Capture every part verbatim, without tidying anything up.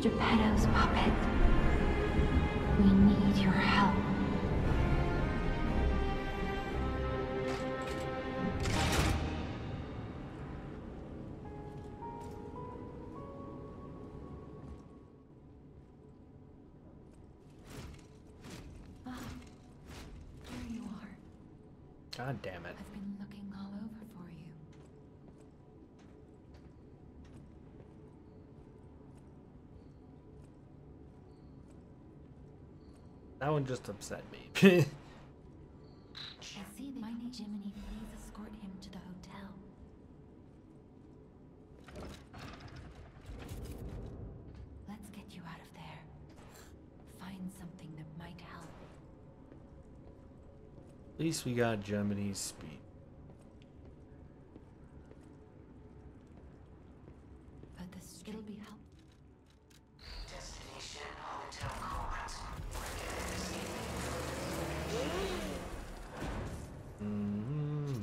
Geppetto's puppet. We need your help. Ah, here you are. God damn it. I've been looking all over for you. That one just upset me. I see that my name Jiminy, please escort him to the hotel. Let's get you out of there. Find something that might help. At least we got Gemini's speed. But this it'll be helpful. Destination Hotel Court. Mm-hmm.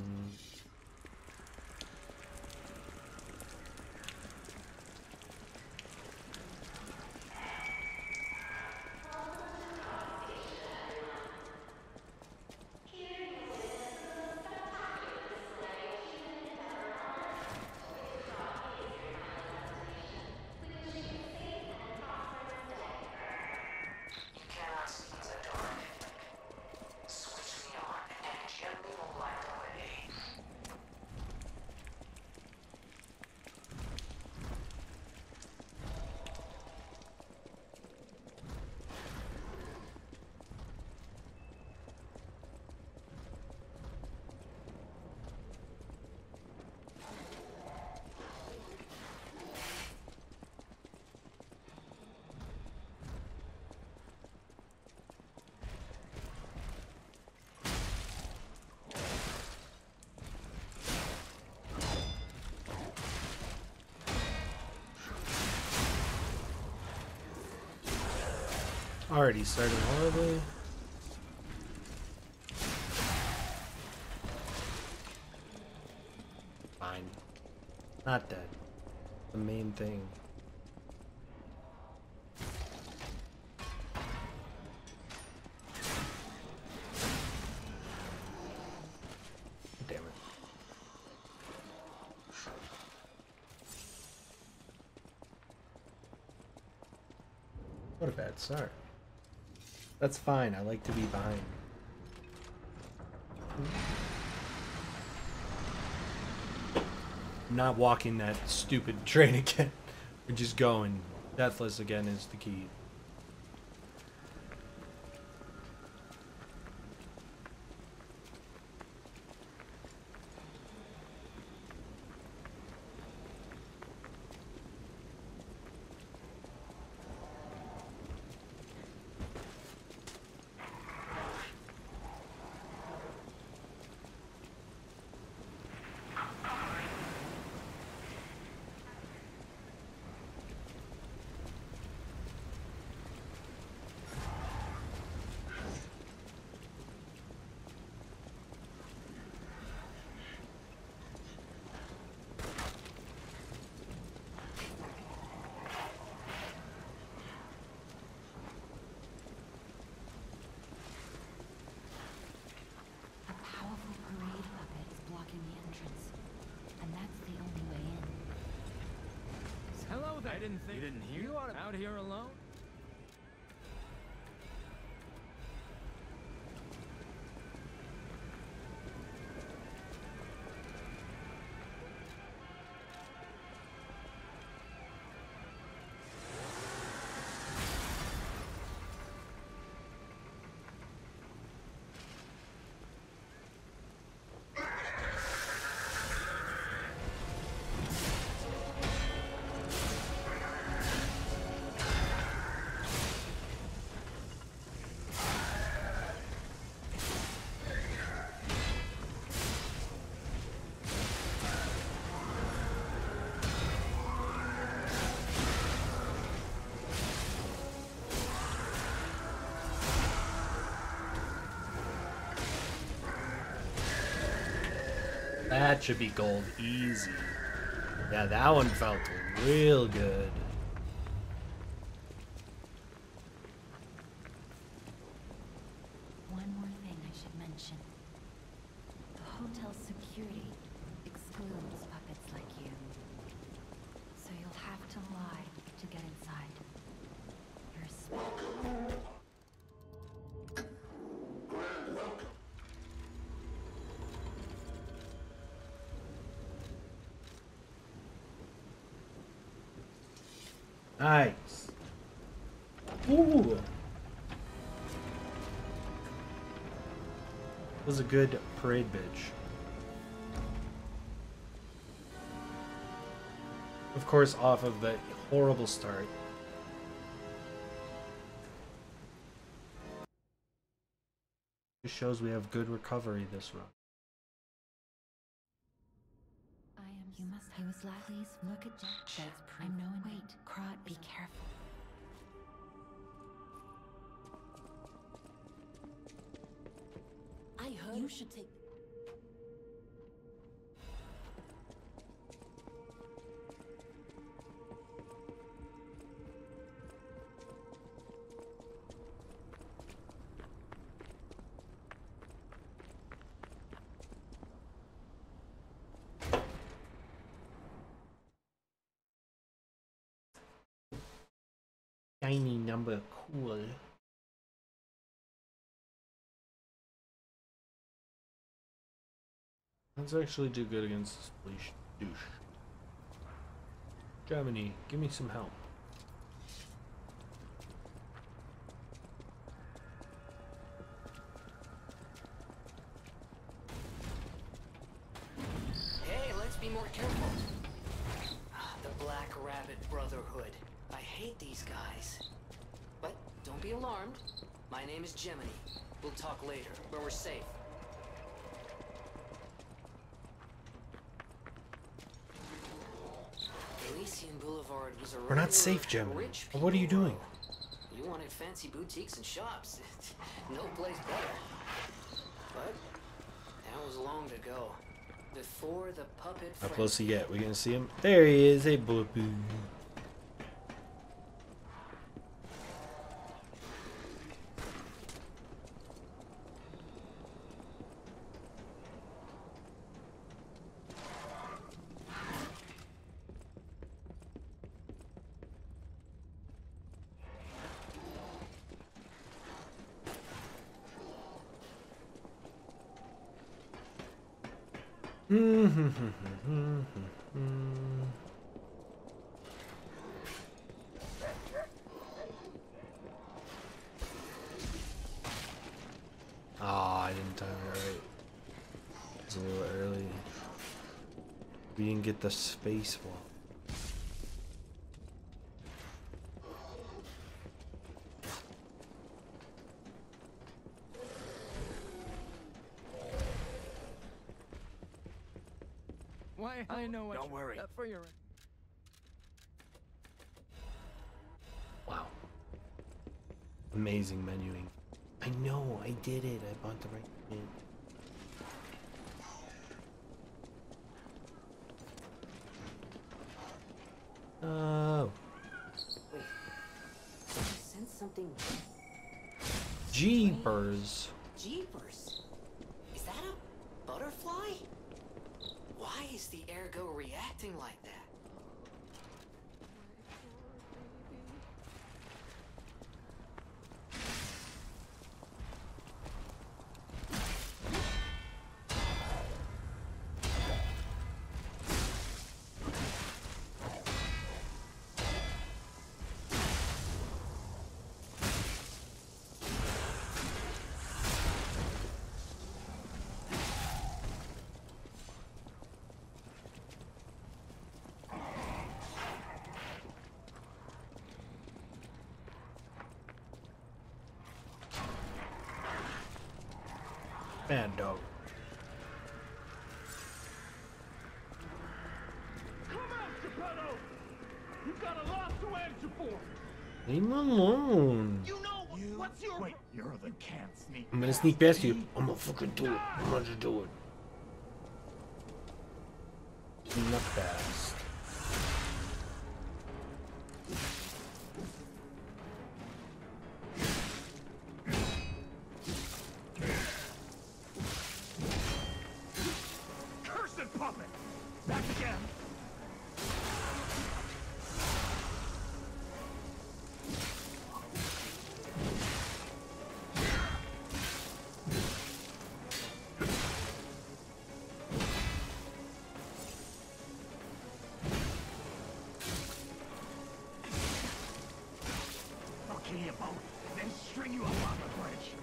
You cannot see in the dark. Switch me on and gently will light the way. Already starting horribly. Fine. Not dead. The main thing. Damn it. What a bad start. That's fine. I like to be behind. I'm not walking that stupid train again. We're just going. Deathless again is the key. A powerful parade puppet is blocking the entrance, and that's the only way in. Hello there. I didn't think you didn't hear. You are out here alone? That should be gold easy. Yeah, that one felt real good. to lie to get inside. You're a Spectre. Nice. Ooh. Was a good parade bitch. Of course, off of the horrible start. It shows we have good recovery this run. I am. You must. He was last. Please look at Jack. That's proof. I know. Wait, Crot. Be careful. I heard you should take. Shiny number, cool. Let's actually do good against this police douche. Germany, give me some help. Hey, let's be more careful. Ah, the Black Rabbit Brotherhood. I hate these guys. But don't be alarmed. My name is Gemini. We'll talk later, when we're safe. Elysian Boulevard was a We're not safe, regular Gemini. rich What are you people doing? road. You wanted fancy boutiques and shops. No place better. But that was long ago. Before the puppet. How close he get? We gonna see him? There he is. Hey, boo boo. Ah, I didn't time it right. It's a little early. We didn't get the space wall. Why? I know what. Don't worry. Uh, for your. Wow. Amazing menuing. I know, I did it. I bought the right thing. Oh. Wait. I sense something. Jeepers. Jeepers. Is that a butterfly? Why is the ergo reacting like that? Bad dog. Come out, Geppetto! You've got a lot to answer for! Leave him alone. You know, you... what's your... Wait, you're the can't sneak I'm gonna past sneak past me. you. I'm gonna fucking do it. I'm gonna do it. Not fast. Cursed puppet! Back again! kill you both, then string you up on the bridge.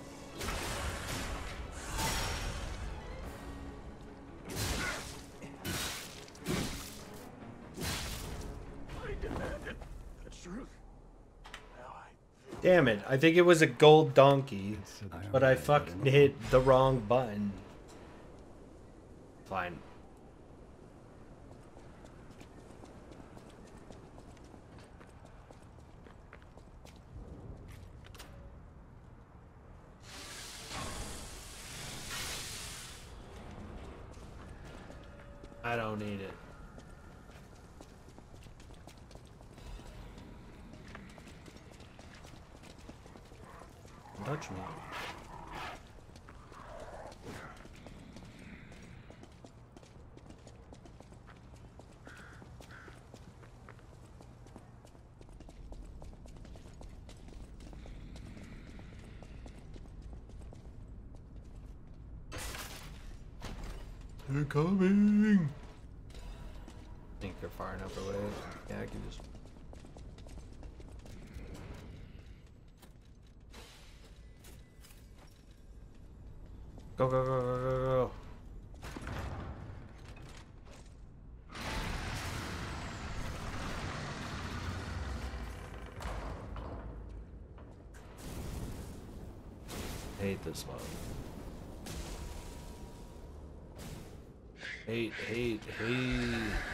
I demanded the truth. Now I... Damn it, I think it was a gold donkey, but I fucking hit the wrong button. Fine. I don't need it. Don't touch me. They're coming! I think they're far enough away. Yeah, I can just... Go, go, go, go, go, go. I hate this one. Hate, hate, hate.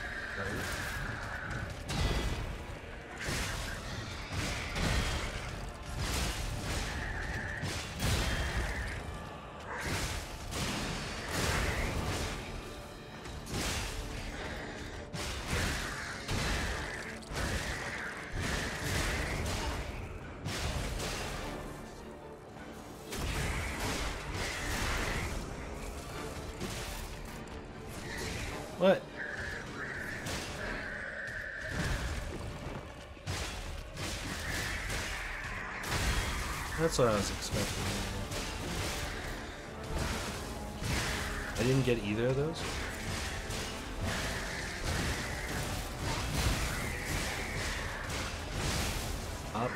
What? That's what I was expecting. I didn't get either of those. Up.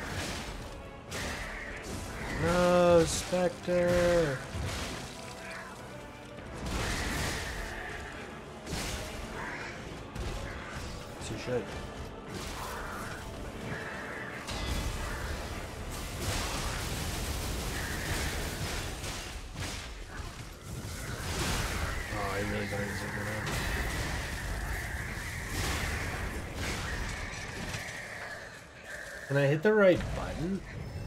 No, Specter. So shit. Oh, I really got his over now. Can I hit the right button?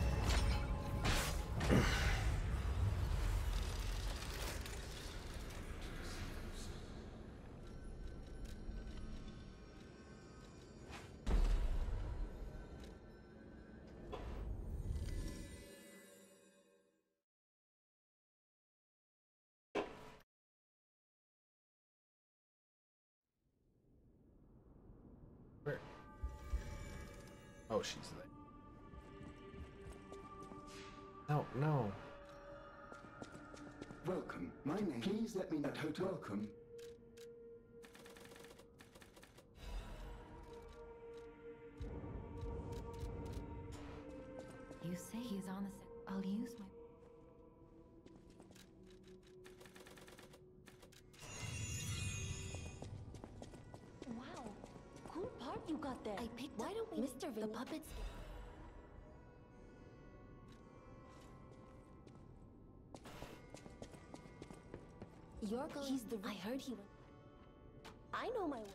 Where? Oh, she's there. No, no. Welcome. My name. Please let me know. Hotel. Welcome. You say he's on the set. I'll use my... Wow, cool part you got there. I picked Why up don't we, Mister the Vin- puppets? You're going. He's the. I heard he went. I know my.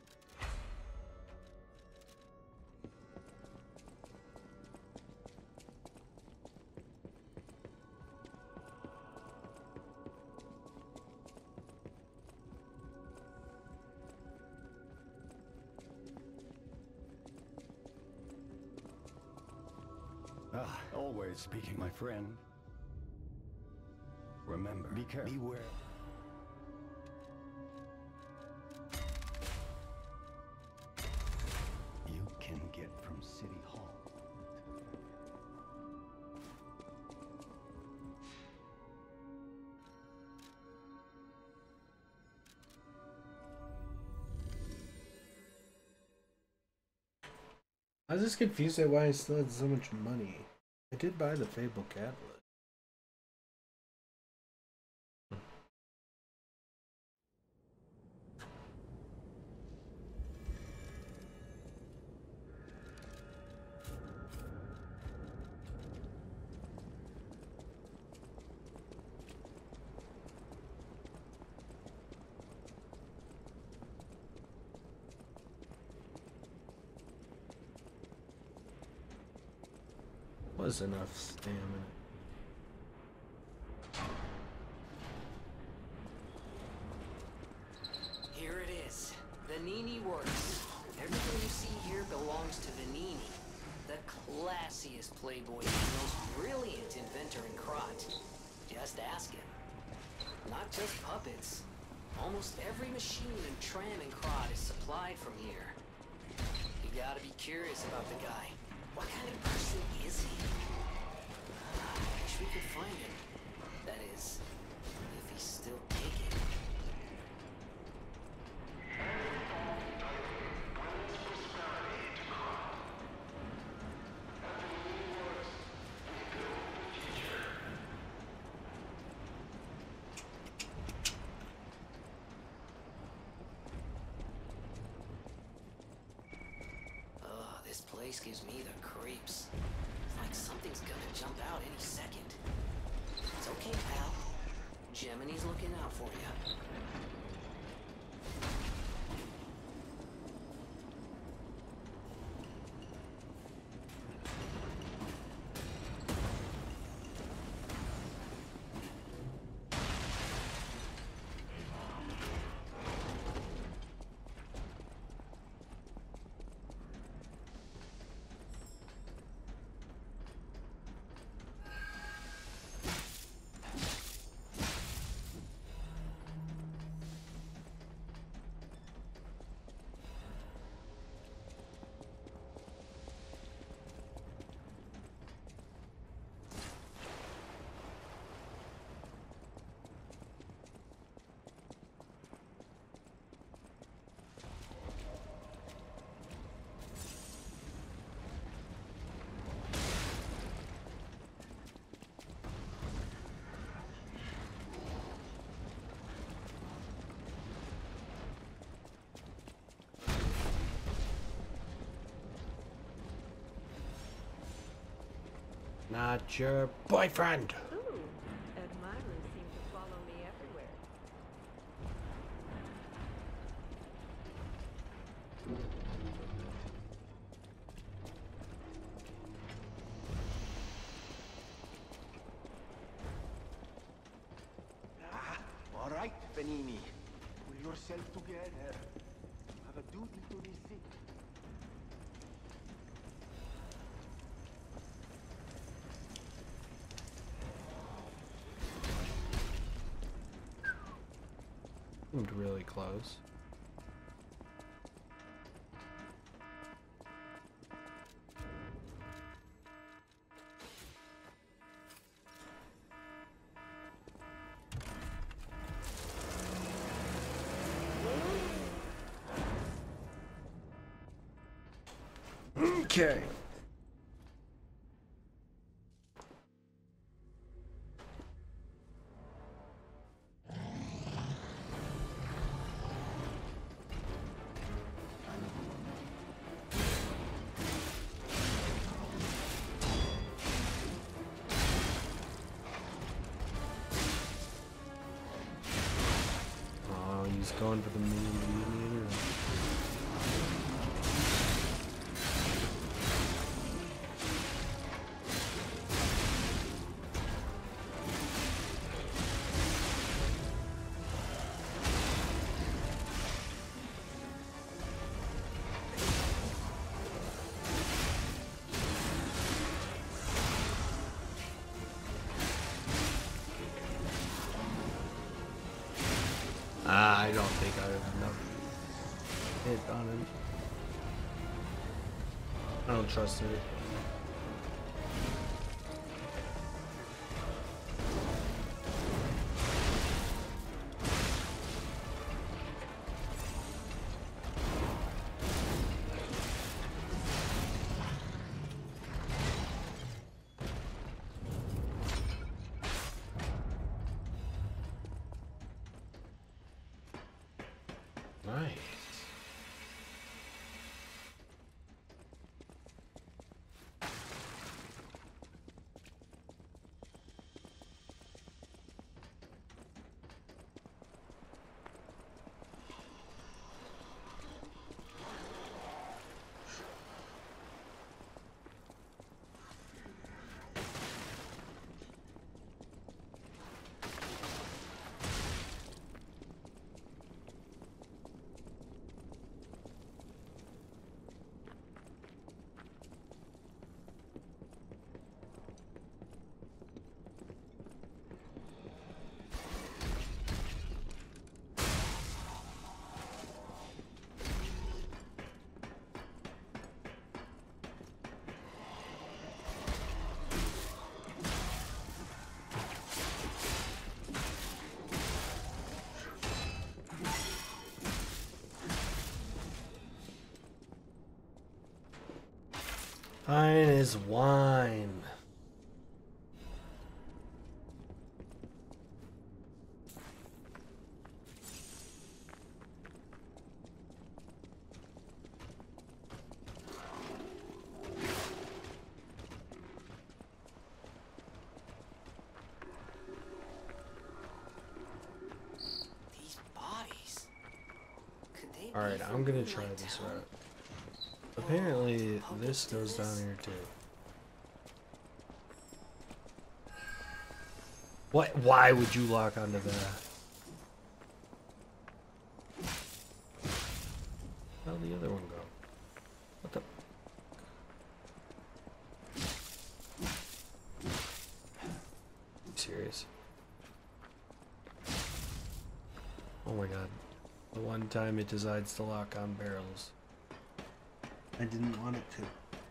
Ah, always speaking, my friend. Remember, be careful. Beware. You can get from City Hall. I was just confused at why I still had so much money. I did buy the Fable Catalyst. Was enough stamina. Here it is. The Nini works. Everything you see here belongs to the Nini. The classiest playboy and most brilliant inventor in Krot. Just ask him. Not just puppets. Almost every machine and tram in Krot is supplied from here. You gotta be curious about the guy. What kind of person is he? I wish we could find him. That is, if he's still kicking. This place gives me the creeps. It's like something's gonna jump out any second. It's okay, pal. Gemini's looking out for you. Not your boyfriend. Ooh, admirers seem to follow me everywhere. Ah, all right, Benini. Pull yourself together. You have a duty to this city. Seemed really close. Okay. He's going for the mediator. I don't think I have enough hit on him. I don't trust it. Fine as wine. Alright, I'm gonna try this route. Apparently, this goes down here too. What? Why would you lock onto that? How'd the other one go? What the? You serious? Oh my god. The one time it decides to lock on barrels. I didn't want it to.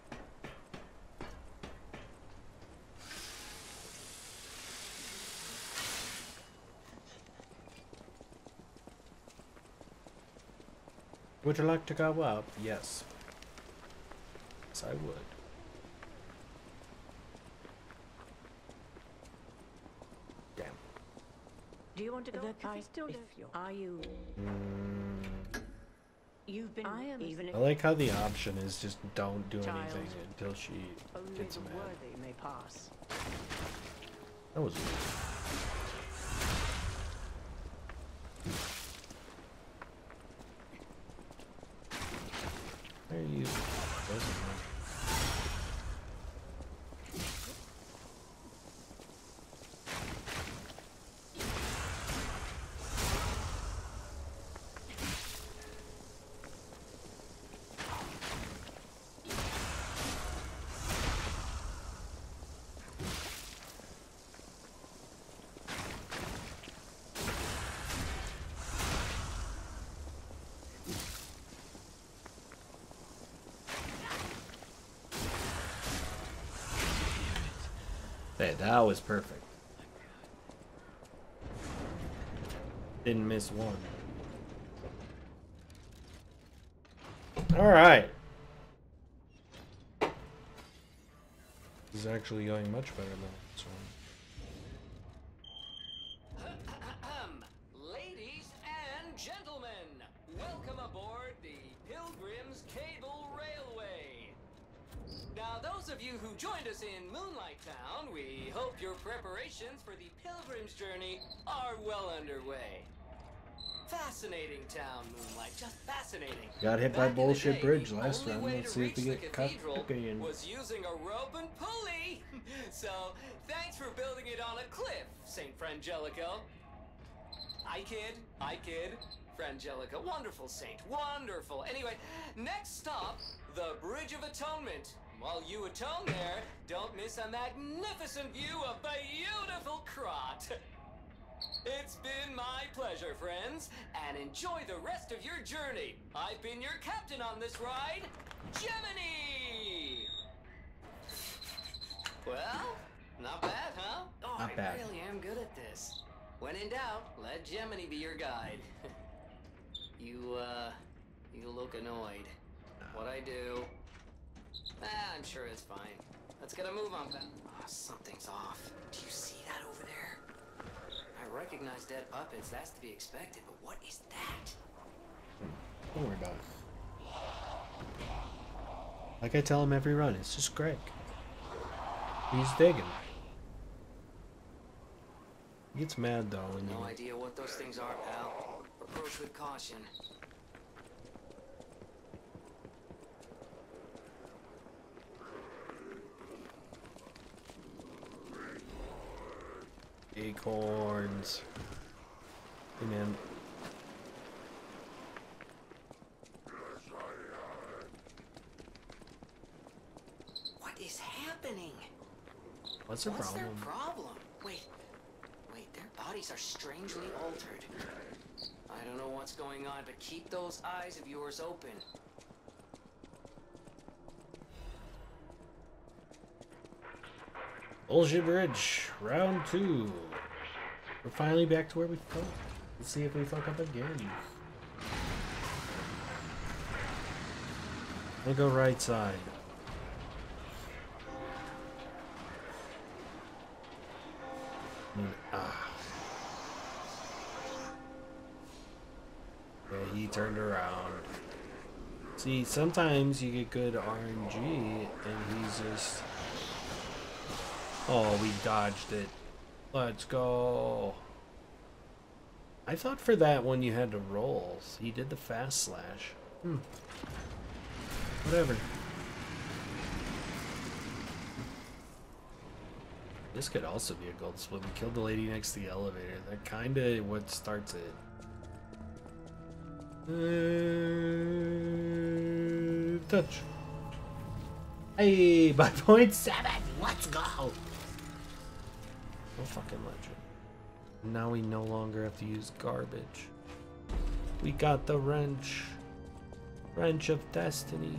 Would you like to go up? Yes. Yes, I would. Damn. Do you want to go? The I still live. Are you? Mm. You've been. I am even. I like how the option is just don't do Child. anything until she Only gets the mad. worthy may pass. That was weird. Where are you? Doesn't matter. Hey, that was perfect. Didn't miss one. Alright. This is actually going much better than this one. Ladies and gentlemen, welcome aboard the Pilgrim's Cable Railway. Now, those of you who joined us in Moonlight Town, we hope your preparations for the Pilgrim's journey are well underway. Fascinating town, Moonlight, just fascinating. Got hit by Back in the bullshit day, bridge the last only round. way Let's to see if we reach the get cut cathedral again. was using a rope and pulley. So, thanks for building it on a cliff, Saint Frangelico. I kid, I kid. Frangelica, wonderful saint, wonderful. Anyway, next stop, the Bridge of Atonement. While you atone there, don't miss a magnificent view of beautiful Krot. It's been my pleasure, friends, and enjoy the rest of your journey. I've been your captain on this ride, Gemini! Well, not bad, huh? Oh, Not I bad. really am good at this. When in doubt, let Gemini be your guide. you, uh, you look annoyed. What I do? Ah, I'm sure it's fine. Let's get a move on, pal. Oh, something's off. Do you see that over there? I recognize dead puppets. That's to be expected, but what is that? Don't worry about it. Like I tell him every run, it's just Greg. He's digging. He gets mad though. When No you... idea what those things are, pal. Approach with caution. Acorns. Hey man. What is happening? What's their What's problem? their problem? Wait, wait, their bodies are strangely altered. I don't know what's going on, but keep those eyes of yours open. Bullshit Bridge, round two. We're finally back to where we fuck. Let's see if we fuck up again. We'll go right side. Mm, ah. Yeah, he turned around. See, sometimes you get good R N G, and he's just... Oh, we dodged it. Let's go. I thought for that one you had to roll. He did the fast slash. Hmm. Whatever. This could also be a gold split. We killed the lady next to the elevator. That kinda what starts it. Uh, touch. Hey, by point seven. Let's go. No fucking legend. Now we no longer have to use garbage. We got the wrench. Wrench of destiny.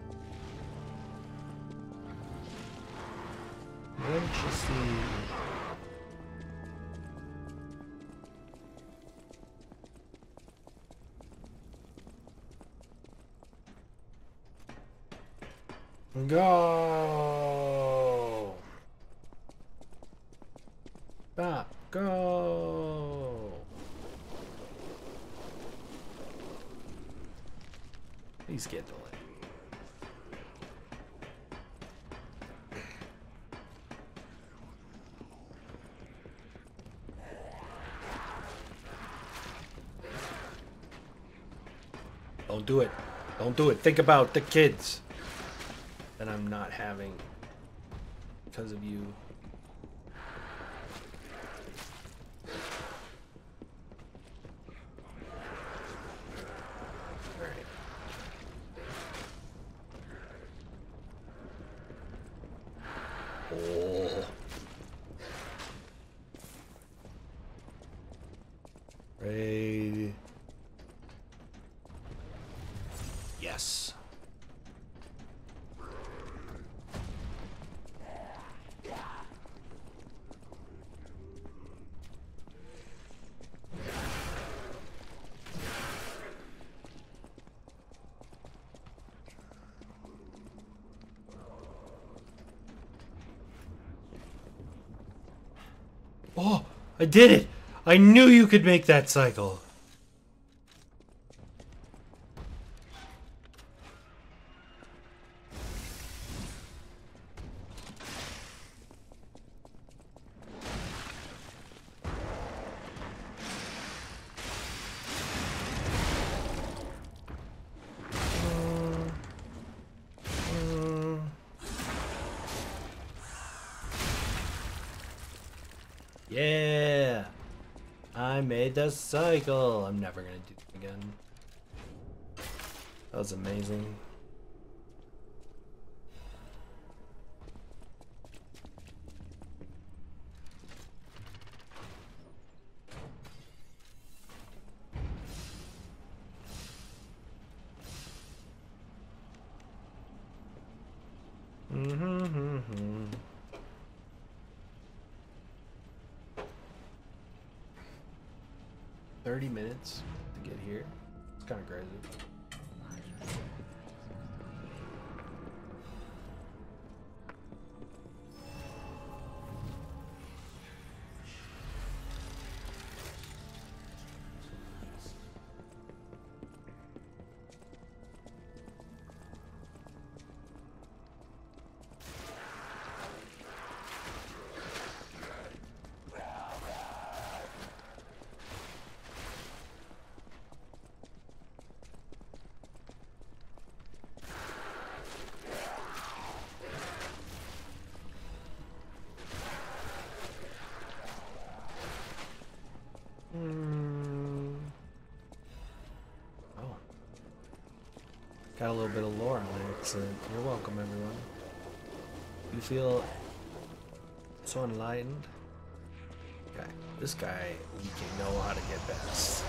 Wrench is the... Go! Stop! Go! Please get delayed. Don't do it. Don't do it. Think about the kids that I'm not having because of you. Alright. Oh. Ready. Yes. Oh, I did it! I knew you could make that cycle. Yeah, I made the cycle. I'm never gonna do it again. That was amazing. Mm-hmm. thirty minutes to get here. It's kind of crazy. Mm. Oh. Got a little bit of lore on there. So you're welcome, everyone. You feel so enlightened? Okay. This guy, we can know how to get past.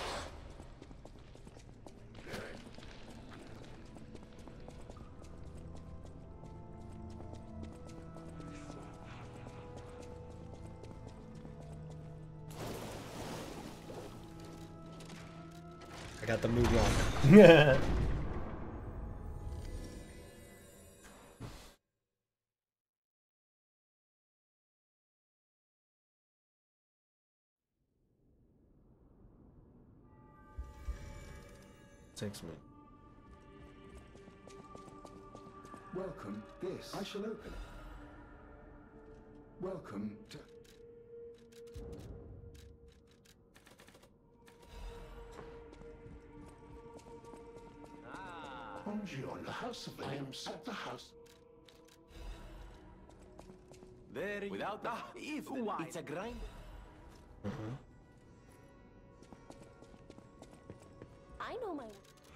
I got the move wrong. Takes me. Welcome. This. I shall open it. Welcome to... on the house of I am at the house. Very without the if why it's a grind. Mm-hmm. I know my.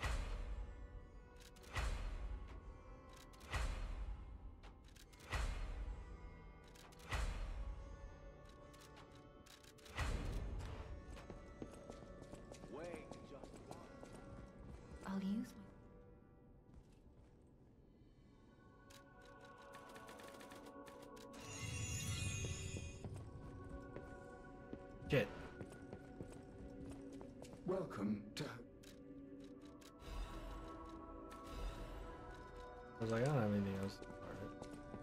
Wait, just one. I'll use my... Shit. Welcome to... I was like, I don't have anything else. Alright.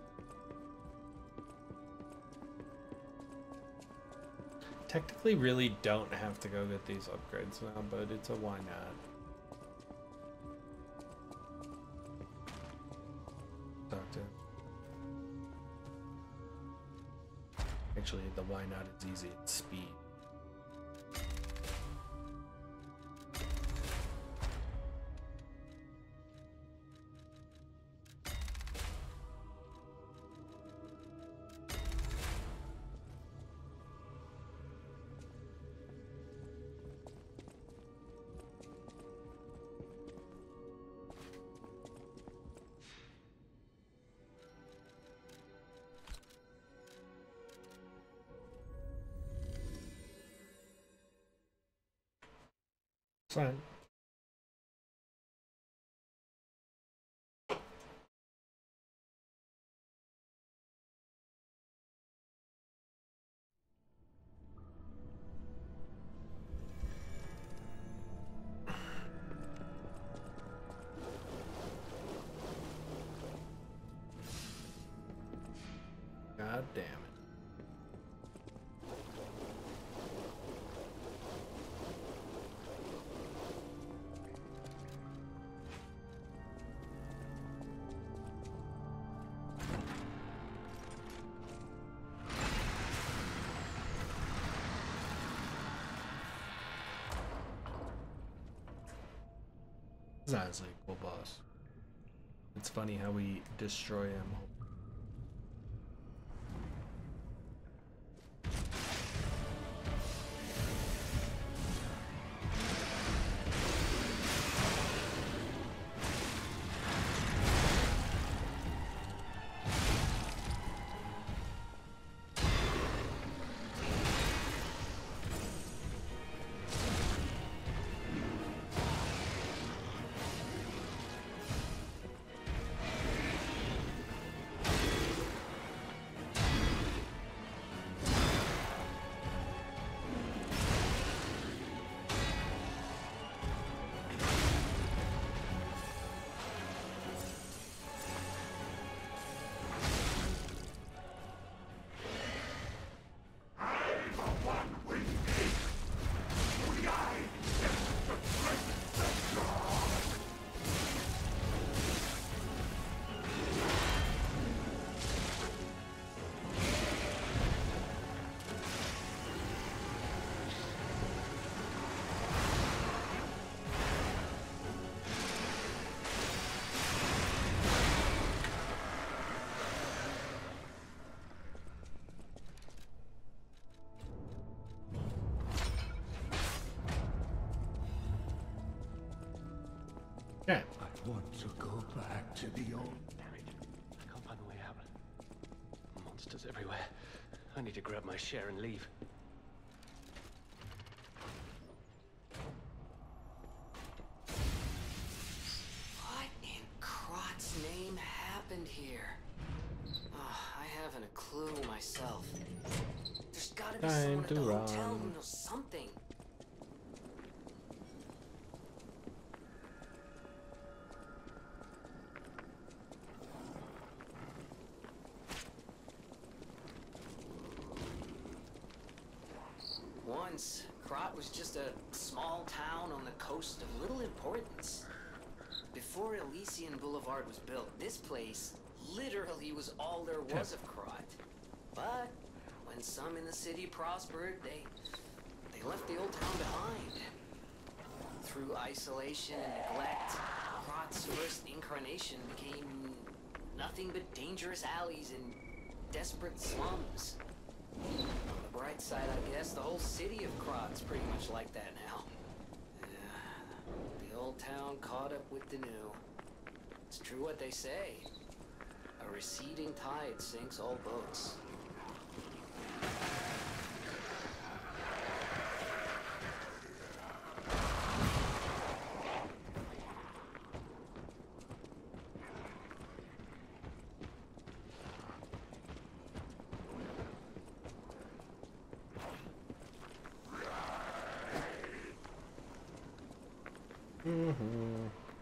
Technically really don't have to go get these upgrades now, but it's a why not. Talk to him. Actually, the why not is easy. It's speed. Fine. God damn it. He's honestly a cool boss. It's funny how we destroy him. Yeah. I want to go back to the old... Damn it. I can't find the way out. Monsters everywhere. I need to grab my share and leave. What in Crot's name happened here? Oh, I haven't a clue myself. There's gotta be Time someone at to the run. hotel who knows something. Once, Krot was just a small town on the coast of little importance. Before Elysian Boulevard was built, this place literally was all there was of Krot. But when some in the city prospered, they they left the old town behind. Through isolation and neglect, Krot's first incarnation became nothing but dangerous alleys and desperate slums. On the bright side, I guess, the whole city of Krot's pretty much like that now. Yeah, the old town caught up with the new. It's true what they say. A receding tide sinks all boats. Mm-hmm.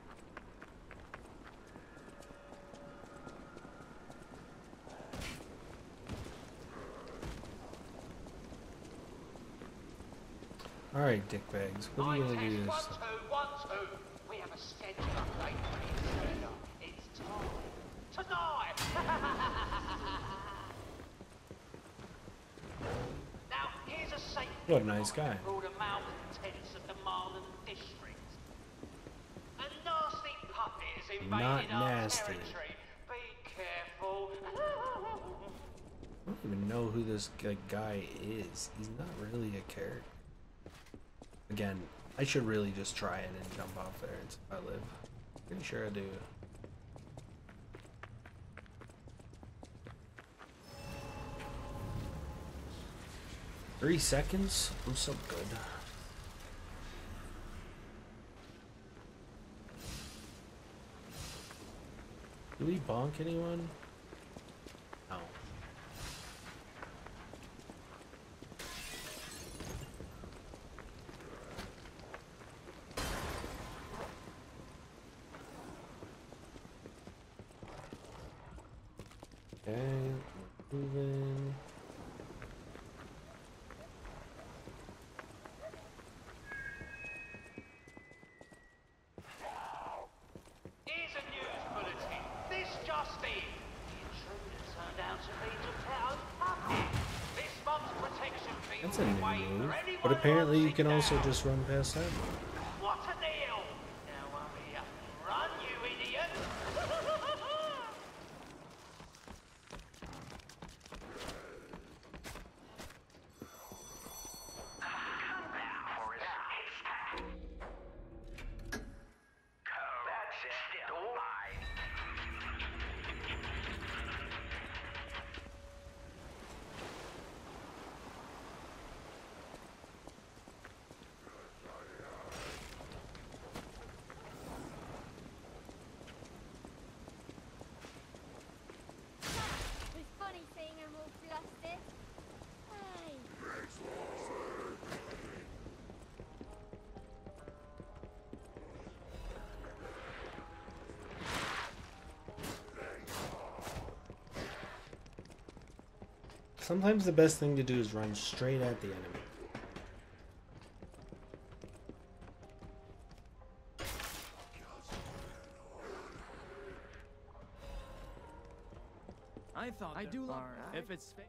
All right, dickbags. What are you gonna do this? One, two, one, two. We have a schedule update for the insider. It's time. Tonight! Now, here's a safe What a nice guy. for all the malcontents of the Marlin district. A nasty puppet has Not invaded our nasty. territory. Be careful. I don't even know who this g- guy is. He's not really a character. Again, I should really just try it and jump off there and see if I live. Pretty sure I do. Three seconds? I'm so good. Do we bonk anyone? No. Okay, moving. Here's a news bulletin. This just in. The intruder turned out to be Geppetto's puppet. This month's protection fee That's will a be new waived move. for anyone But who apparently you wants can it also now. just run past that. What a deal! Now hurry up and run, you idiot! It's funny seeing him all flustered. Hey. Sometimes the best thing to do is run straight at the enemy. I thought I do love if it's fa-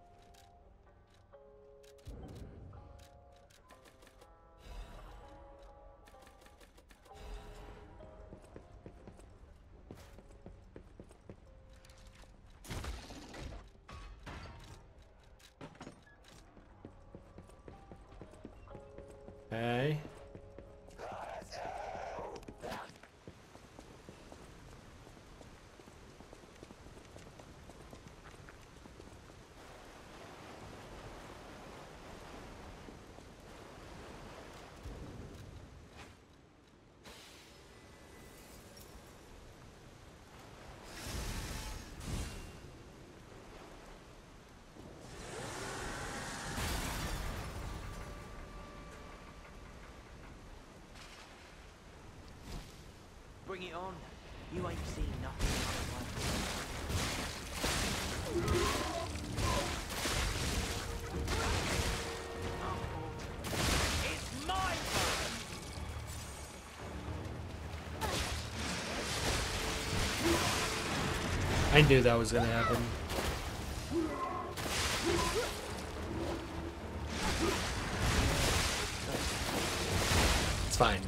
Okay. Bring it on. You ain't seen nothing like one. It's I knew that was gonna happen. It's fine.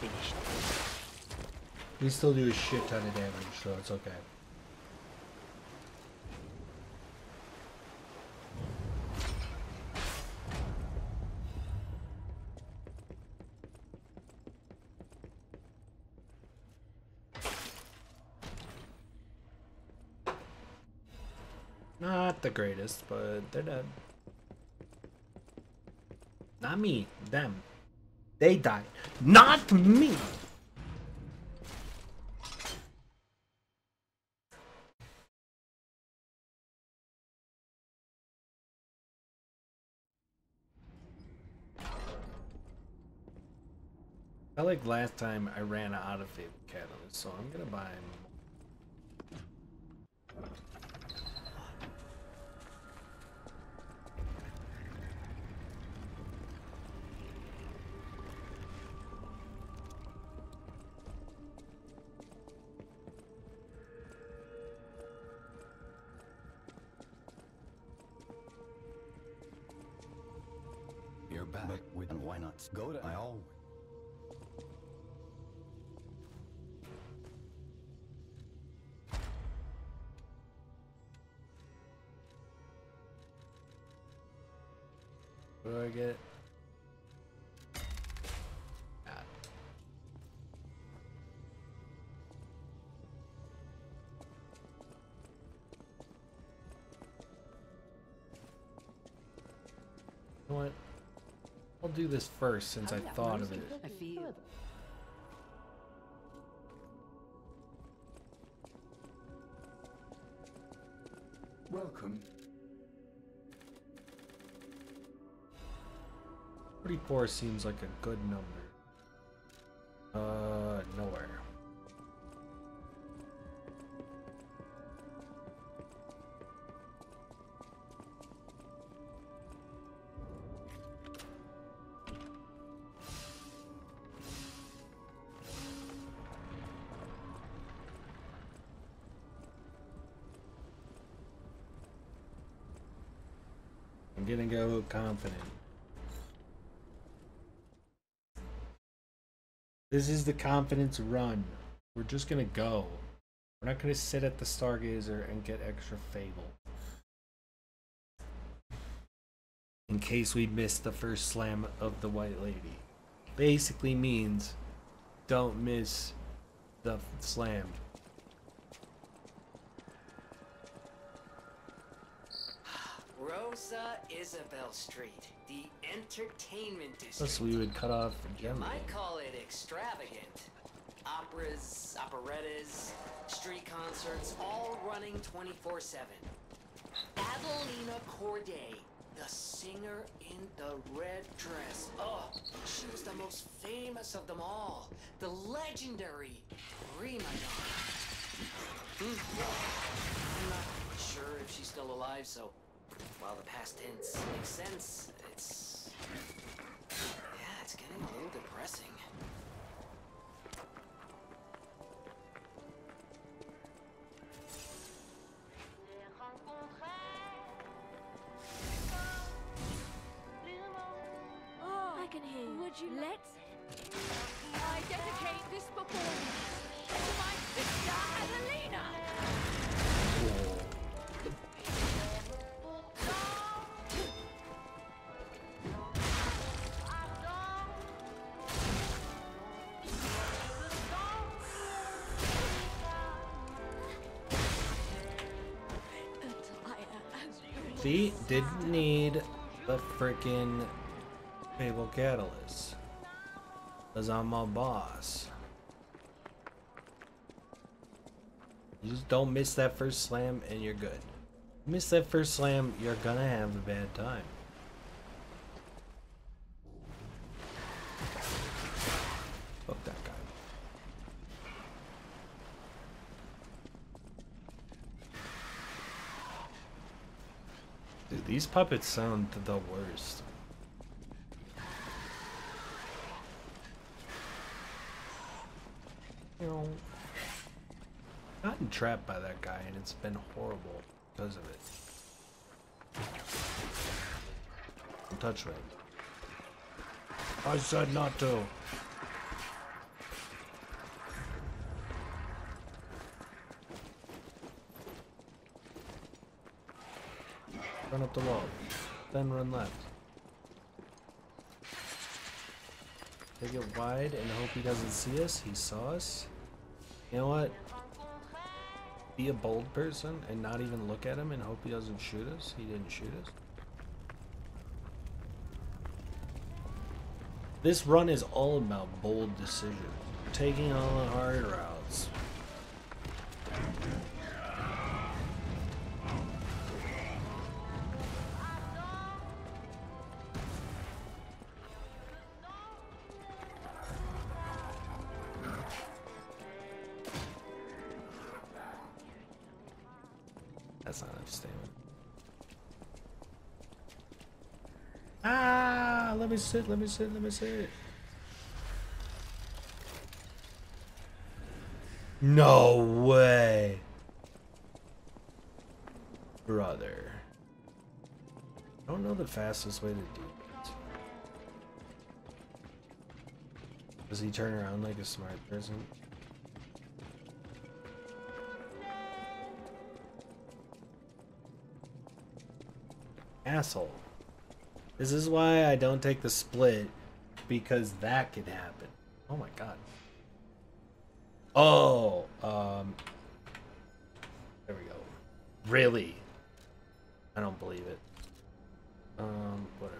We still do a shit ton of damage, so it's okay. Not the greatest, but they're dead. Not me, them. They died. Not me! I like last time I ran out of Fabled Catalyst, so I'm gonna buy more. You're back. But with why not go to I all. What do I get? Ah. You know what? I'll do this first since I thought of it. I feel. Welcome. forty-four seems like a good number. Uh, nowhere. I'm gonna go confident. This is the confidence run. We're just gonna go. We're not gonna sit at the Stargazer and get extra Fable. In case we miss the first slam of the White Lady. Basically means don't miss the slam. Rosa Isabel Street, the entertainment district. Plus we would cut off You Gemini. might call it extravagant. Operas, operettas, street concerts, all running twenty-four seven. Adelina Corday, the singer in the red dress. Oh, she was the most famous of them all. The legendary prima donna. Hmm. I'm not sure if she's still alive, so while the past tense makes sense, it's... yeah, it's getting a little depressing. Oh, I can hear you. Would you let's... I dedicate this performance to my sister, Adelina! See, didn't need the frickin' Fable Catalyst. Cause I'm my boss. You just don't miss that first slam and you're good. You miss that first slam, you're gonna have a bad time. Fuck that guy. Dude, these puppets sound the worst. gotten trapped by that guy, and it's been horrible because of it. Don't touch me. I said not to. Run up the wall, then run left. Take it wide and hope he doesn't see us. He saw us. You know what? Be a bold person and not even look at him and hope he doesn't shoot us. He didn't shoot us. This run is all about bold decisions. Taking all the hard routes. That's not enough stamina. Ah, let me sit, let me sit, let me sit. No way. Brother. I don't know the fastest way to do it. Does he turn around like a smart person? Asshole. This is why I don't take the split, because that could happen. Oh my god. Oh, um, there we go. Really? I don't believe it. Um, whatever.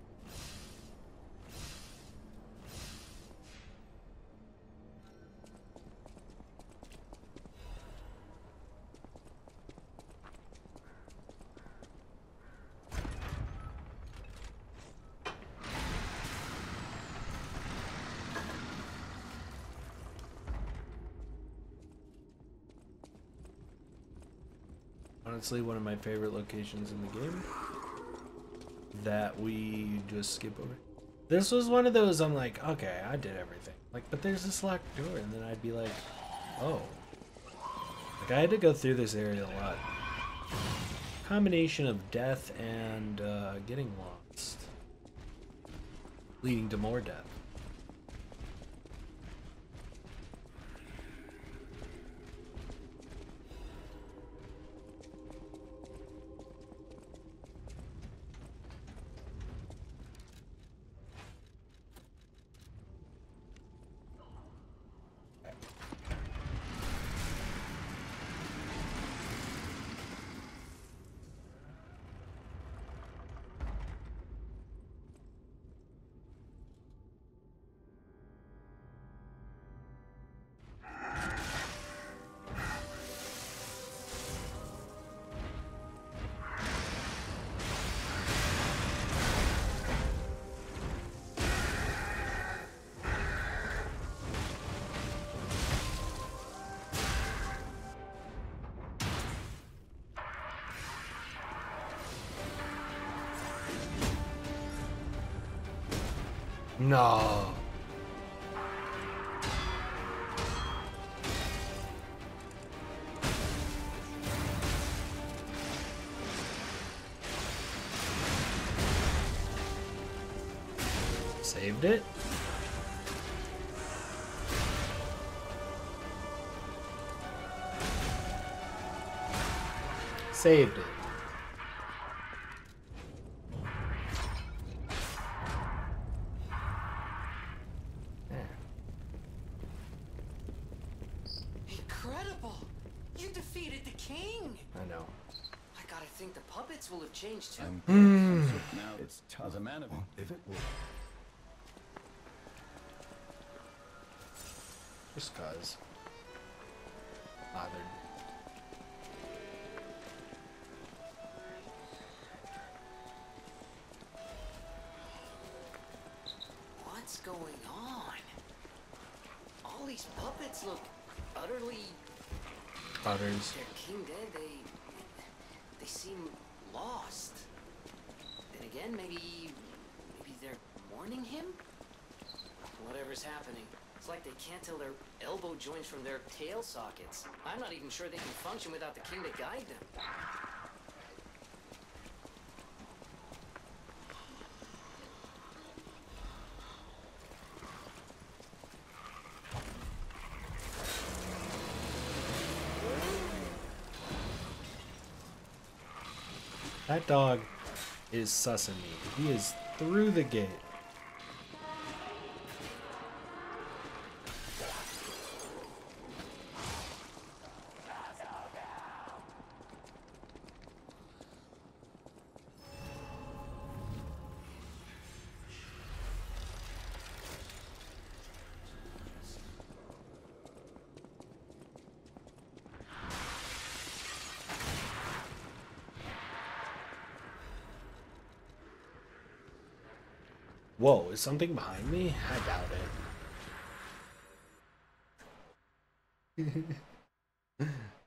Honestly, one of my favorite locations in the game that we just skip over. This was one of those I'm like, okay, I did everything. Like, but there's this locked door, and then I'd be like, oh. Like, I had to go through this area a lot. Combination of death and uh, getting lost, leading to more death. No. Saved it. Saved it. Incredible! You defeated the king! I know. I gotta think the puppets will have changed too. Mm. Now it's tough. As a man of if it will. Just cause. Bothered. What's going on? All these puppets look utterly... Others. Their king dead, they... They seem lost. Then again, maybe... Maybe they're mourning him? Whatever's happening, It's like they can't tell their elbow joints from their tail sockets. I'm not even sure they can function without the king to guide them. That dog is sussing me. He is through the gate. Whoa, is something behind me? I doubt it.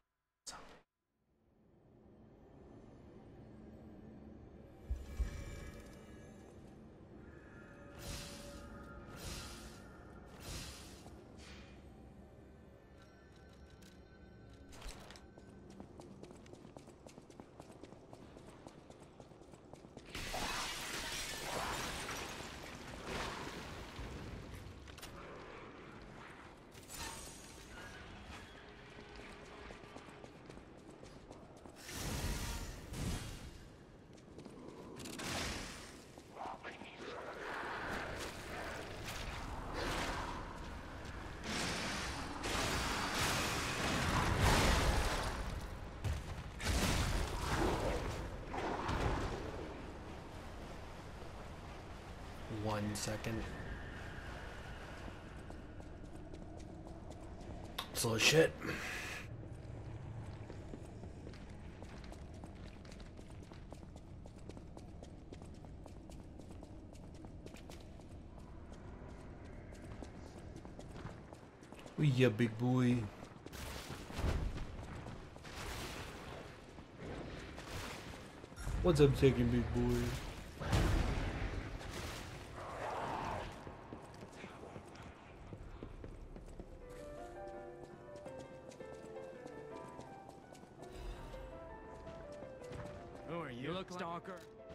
One second. Slow shit. Oh yeah, big boy. What's up, second big boy? Who are you, you look stalker?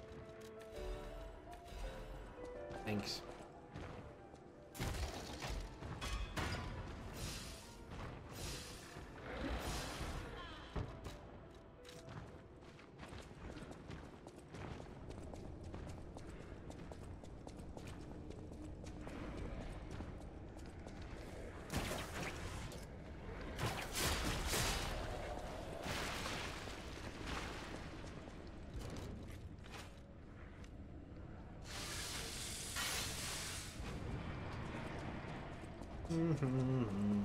Thanks. Mm-hmm.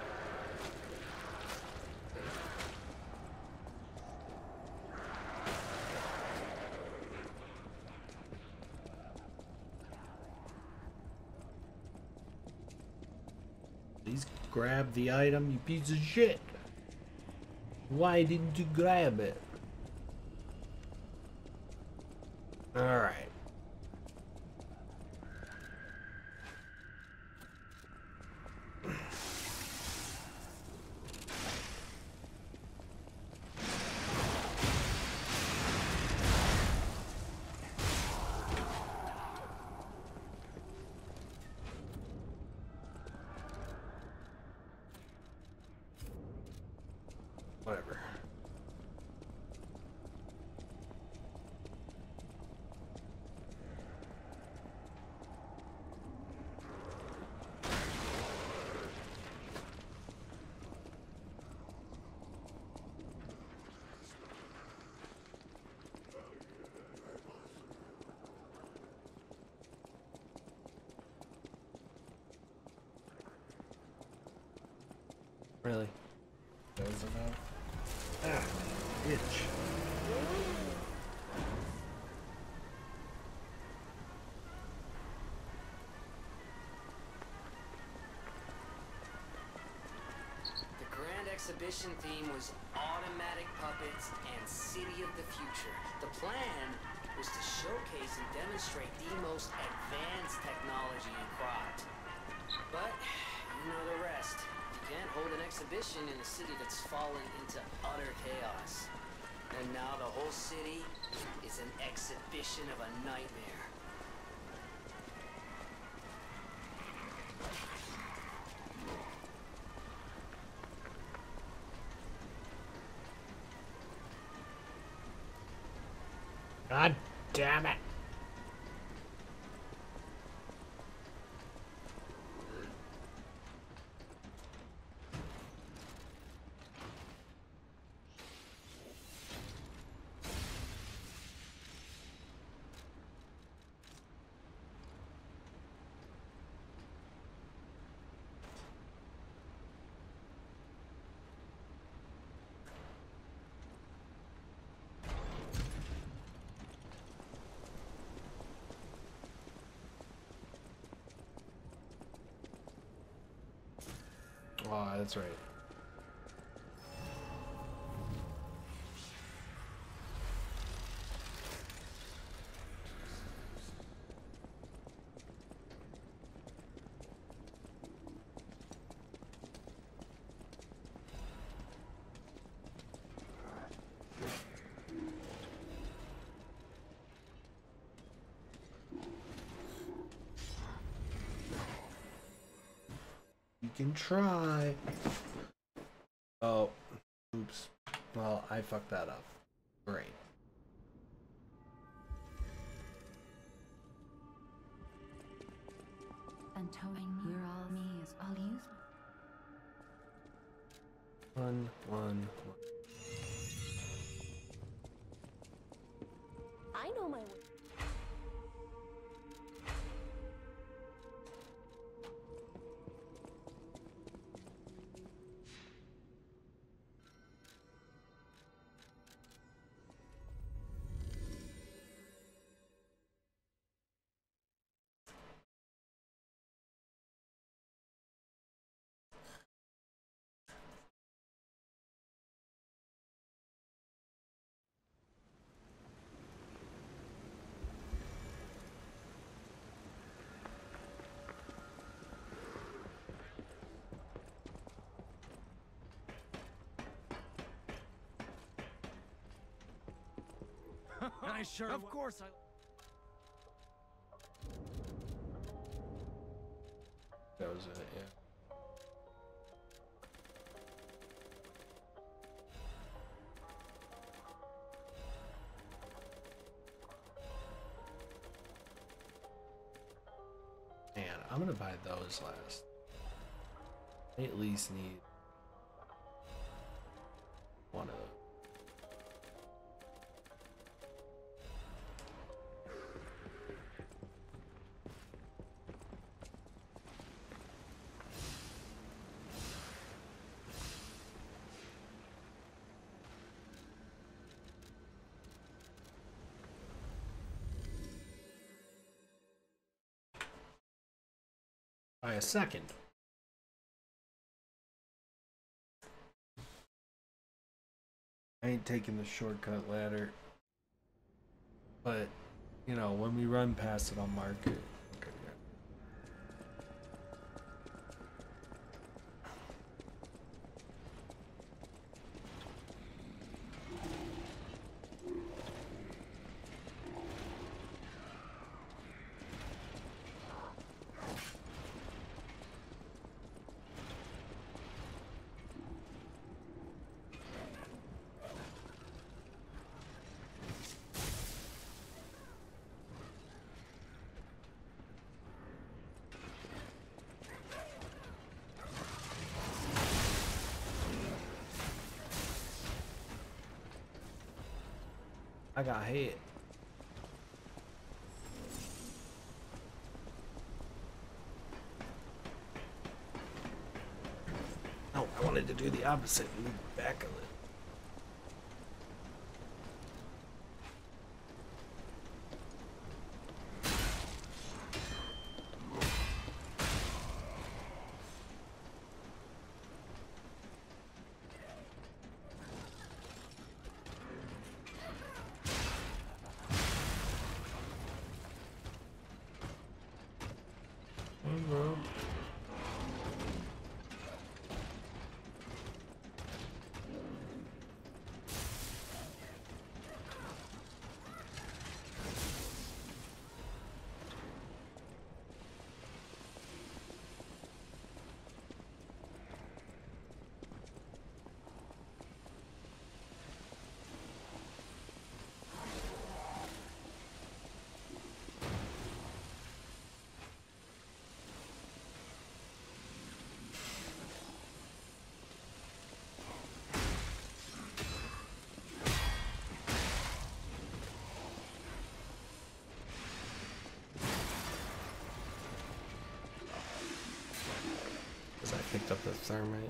Please grab the item, you piece of shit. Why didn't you grab it? All right. Whatever. Really? That was enough? Ah, itch. The Grand Exhibition theme was automatic puppets and City of the Future. The plan was to showcase and demonstrate the most advanced technology in Crot. But You know the rest. You can't hold an exhibition in a city that's fallen into utter chaos. And now the whole city is an exhibition of a nightmare. God damn it. Oh, that's right. You can try. Oh, oops. Well, I fucked that up. Great. And towing your all me is all used. One, one, one. I know my way. I sure Of course I... That was it, yeah. Man, I'm gonna buy those last. I at least need one of those. By a second. I ain't taking the shortcut ladder. But, you know, when we run past it, I'll mark it. Okay, yeah. I got hit. Oh, I wanted to do the opposite and move back a little. picked up the thermite.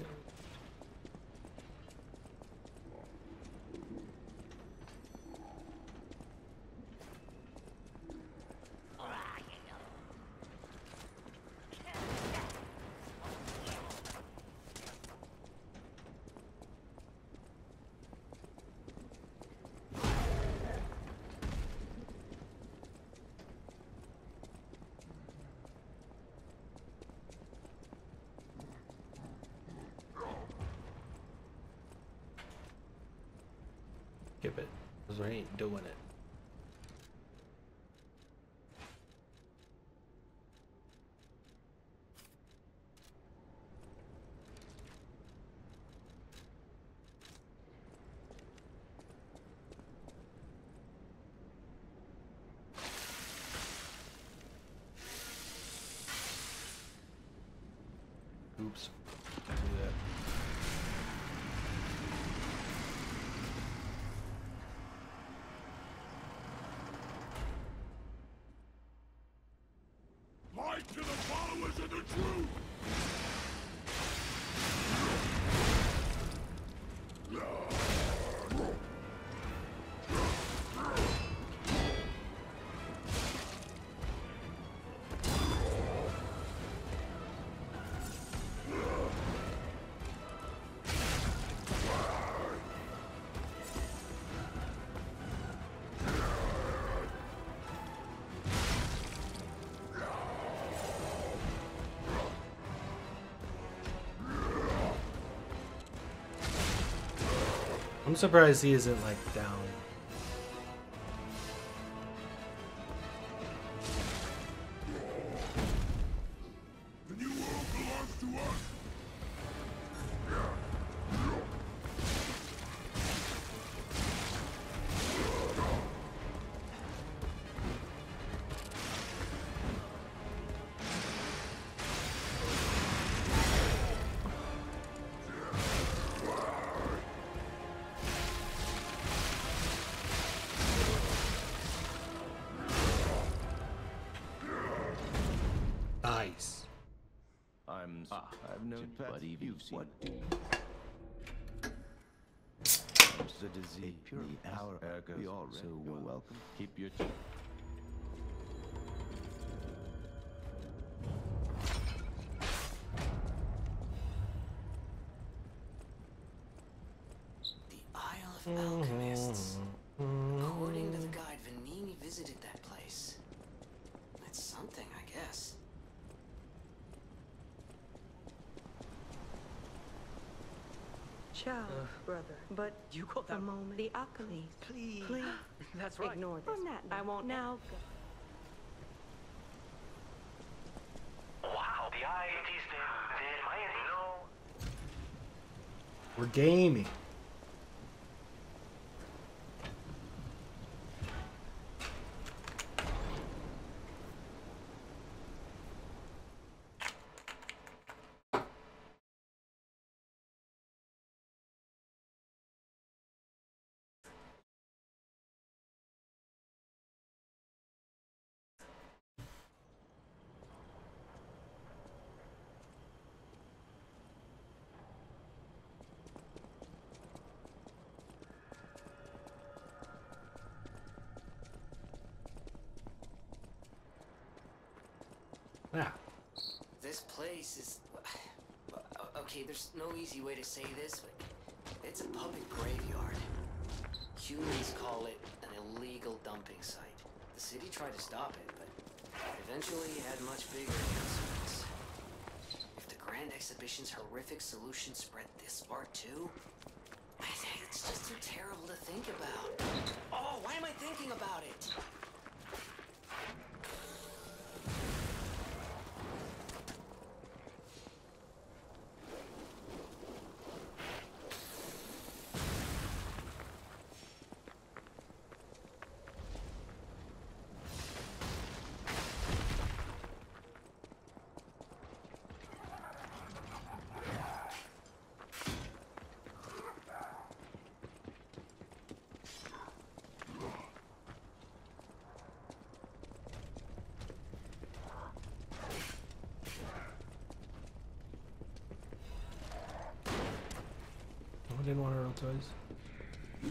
Skip it, because we ain't doing it. Oops. Do that. Fight to the followers of the truth! I'm surprised he isn't like down. The new world belongs to us! Nice. I'm. Ah, I've known you, but you've seen what do the disease, pure power, ergo. We all so you're welcome. Keep your. The Isle of Alchemists. According to the guide, Vanini visited that place. That's something, I guess. Ciao, brother. But You got that a moment. The alchemy. Please. Please. That's right. Ignore this. On that I note, won't now go. Wow, the eye is there. No. We're gaming. Yeah. This place is... Okay, there's no easy way to say this, but it's a public graveyard. Humans call it an illegal dumping site. The city tried to stop it, but eventually had much bigger concerns. If the Grand Exhibition's horrific solution spread this far too, I think it's just too terrible to think about. Oh, why am I thinking about it? didn't want to roll twice.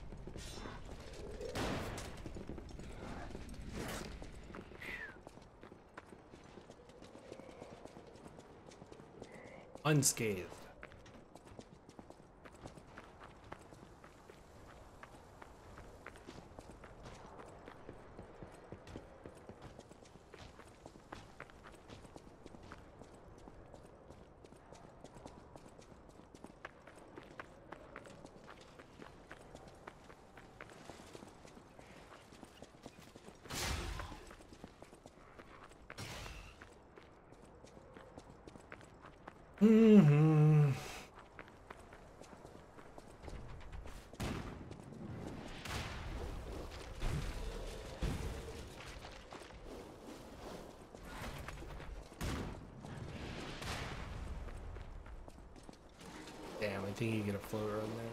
Unscathed. Mm-hmm. Damn, I think you get a floater on there.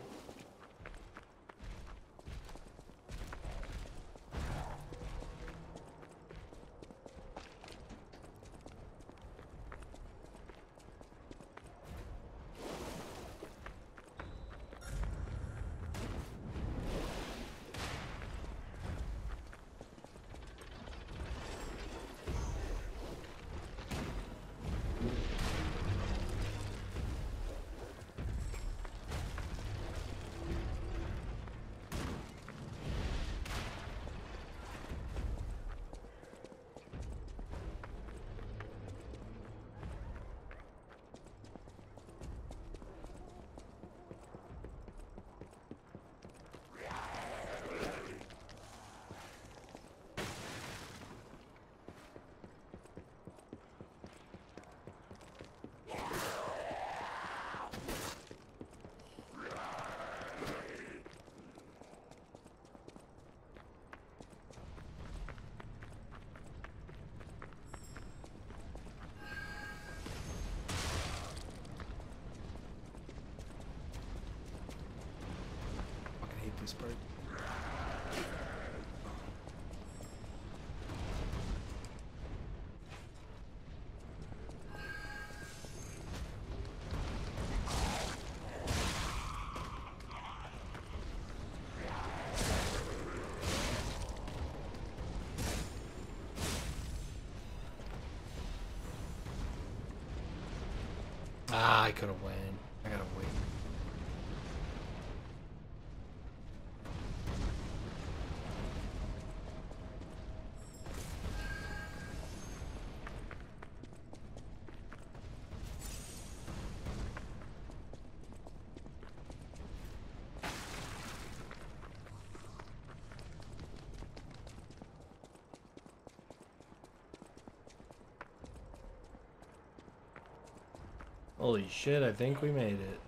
This part. Ah, I could have won. I gotta wait. Holy shit, I think we made it.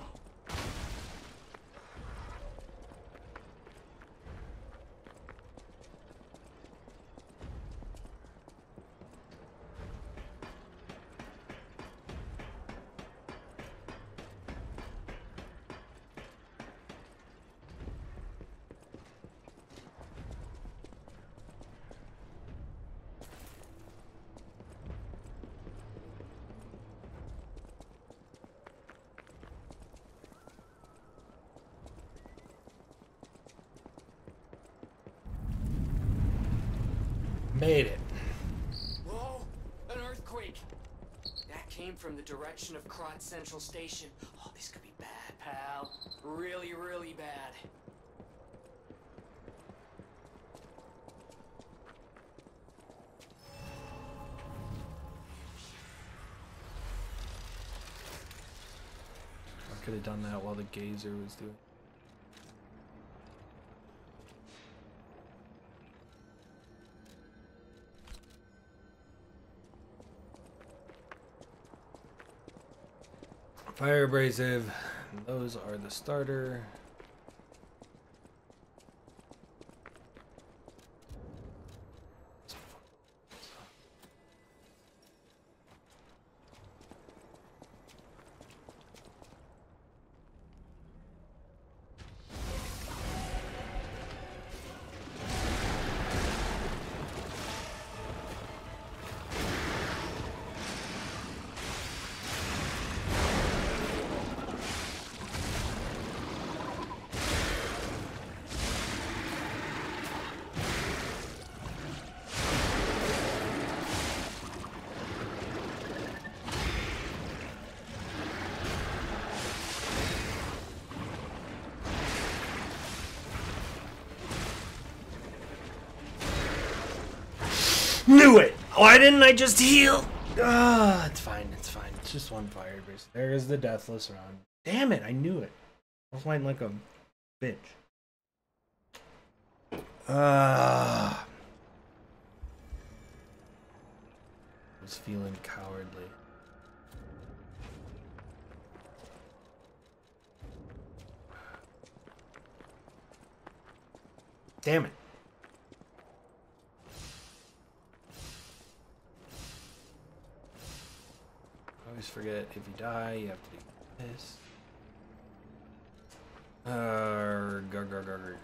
Made it. Whoa! An earthquake! That came from the direction of Krot Central Station. Oh, this could be bad, pal. Really, really bad. I could have done that while the gazer was doing. Fire abrasive, those are the starter. Knew it! Why didn't I just heal? Ah, it's fine, it's fine. It's just one fire base. There is the deathless round. Damn it, I knew it. I was fighting like a bitch. Ah. I was feeling cowardly. Damn it. I always forget, if you die, you have to do this. Uh, gar, gar, gar, gar, gar.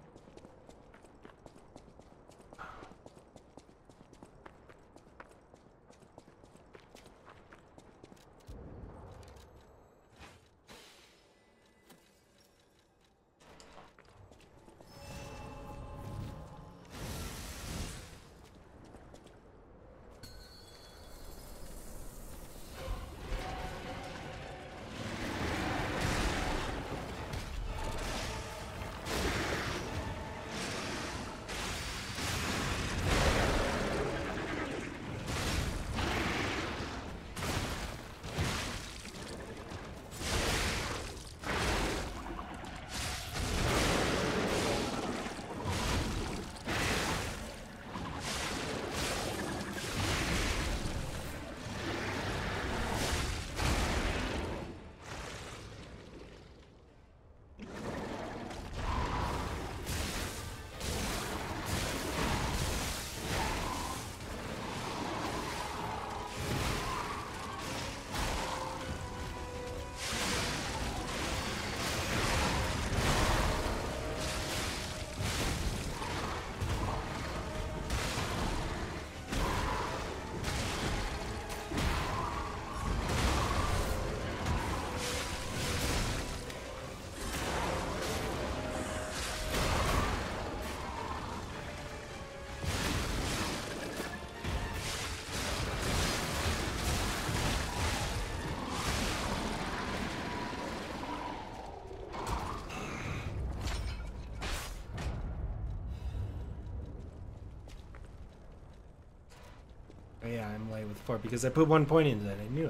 Oh yeah, I'm light with four because I put one point into that. I knew it.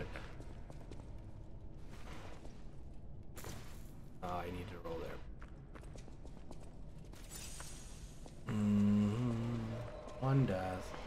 Oh, I need to roll there. Mm-hmm. One death.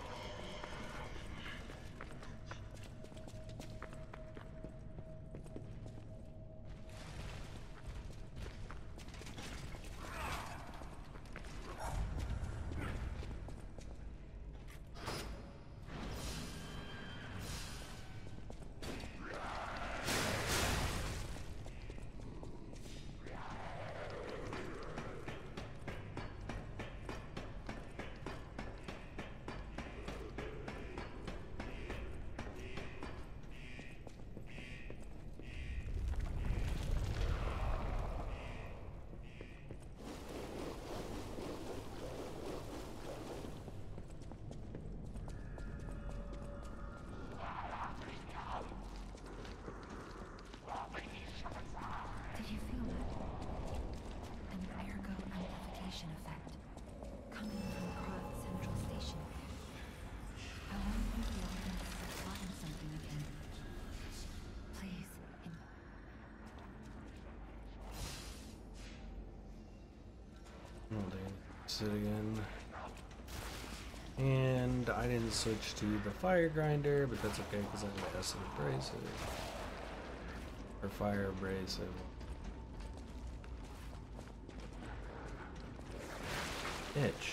It again, and I didn't switch to the fire grinder, but that's okay because I'm gonna acid abrasive or fire abrasive. Itch.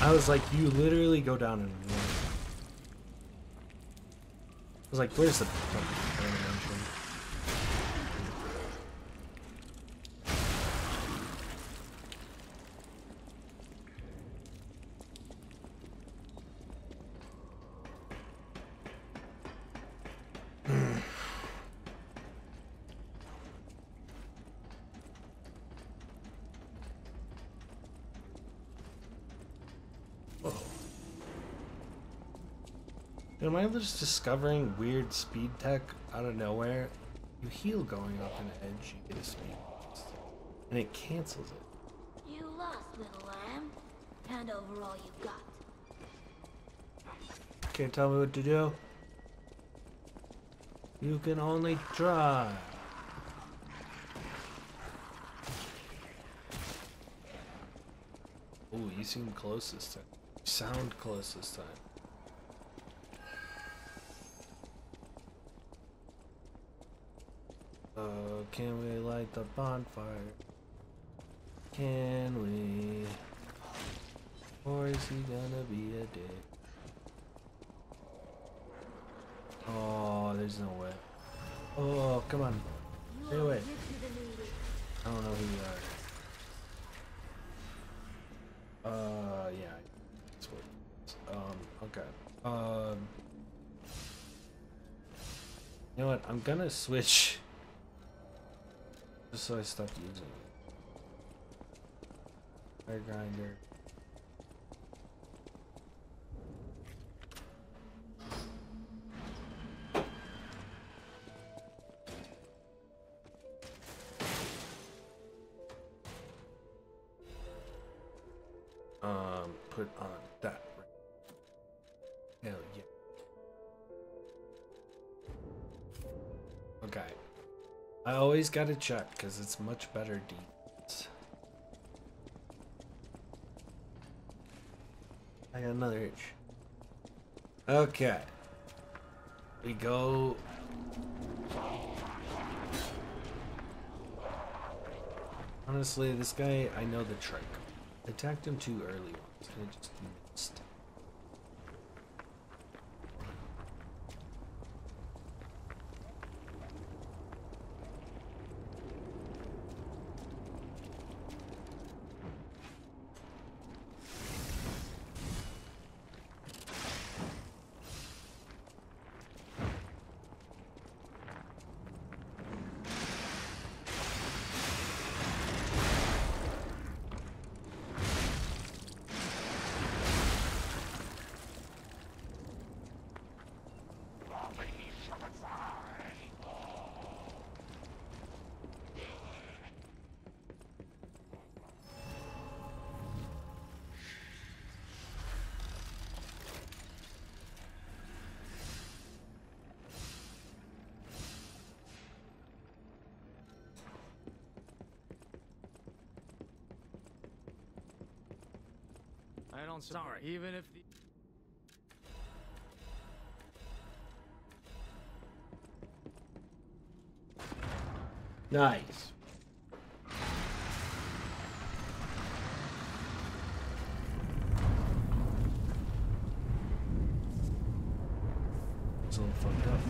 I was like, you literally go down in one. I was like, where's the fucking animation? Am I just discovering weird speed tech out of nowhere? You heal going off an edge, you get a speed boost, and it cancels it. You lost, little lamb. Hand over all you've got. Can't tell me what to do. You can only try. Ooh, you seem close this time. You sound close this time. Uh, can we light the bonfire? Can we? Or is he gonna be a dick? Oh, there's no way. Oh, come on. Stay away. I don't know who you are. Uh, yeah. That's what it is. Um, okay. Um. You know what? I'm gonna switch. Just so I stop using it. Fire grinder. Um, put on that. Hell yeah. Okay. I always gotta check because it's much better defense. I got another itch. Okay. We go. Honestly, this guy, I know the trick. I attacked him too early once and I just missed. I don't sorry. Even if the Nice. It's all fucked up.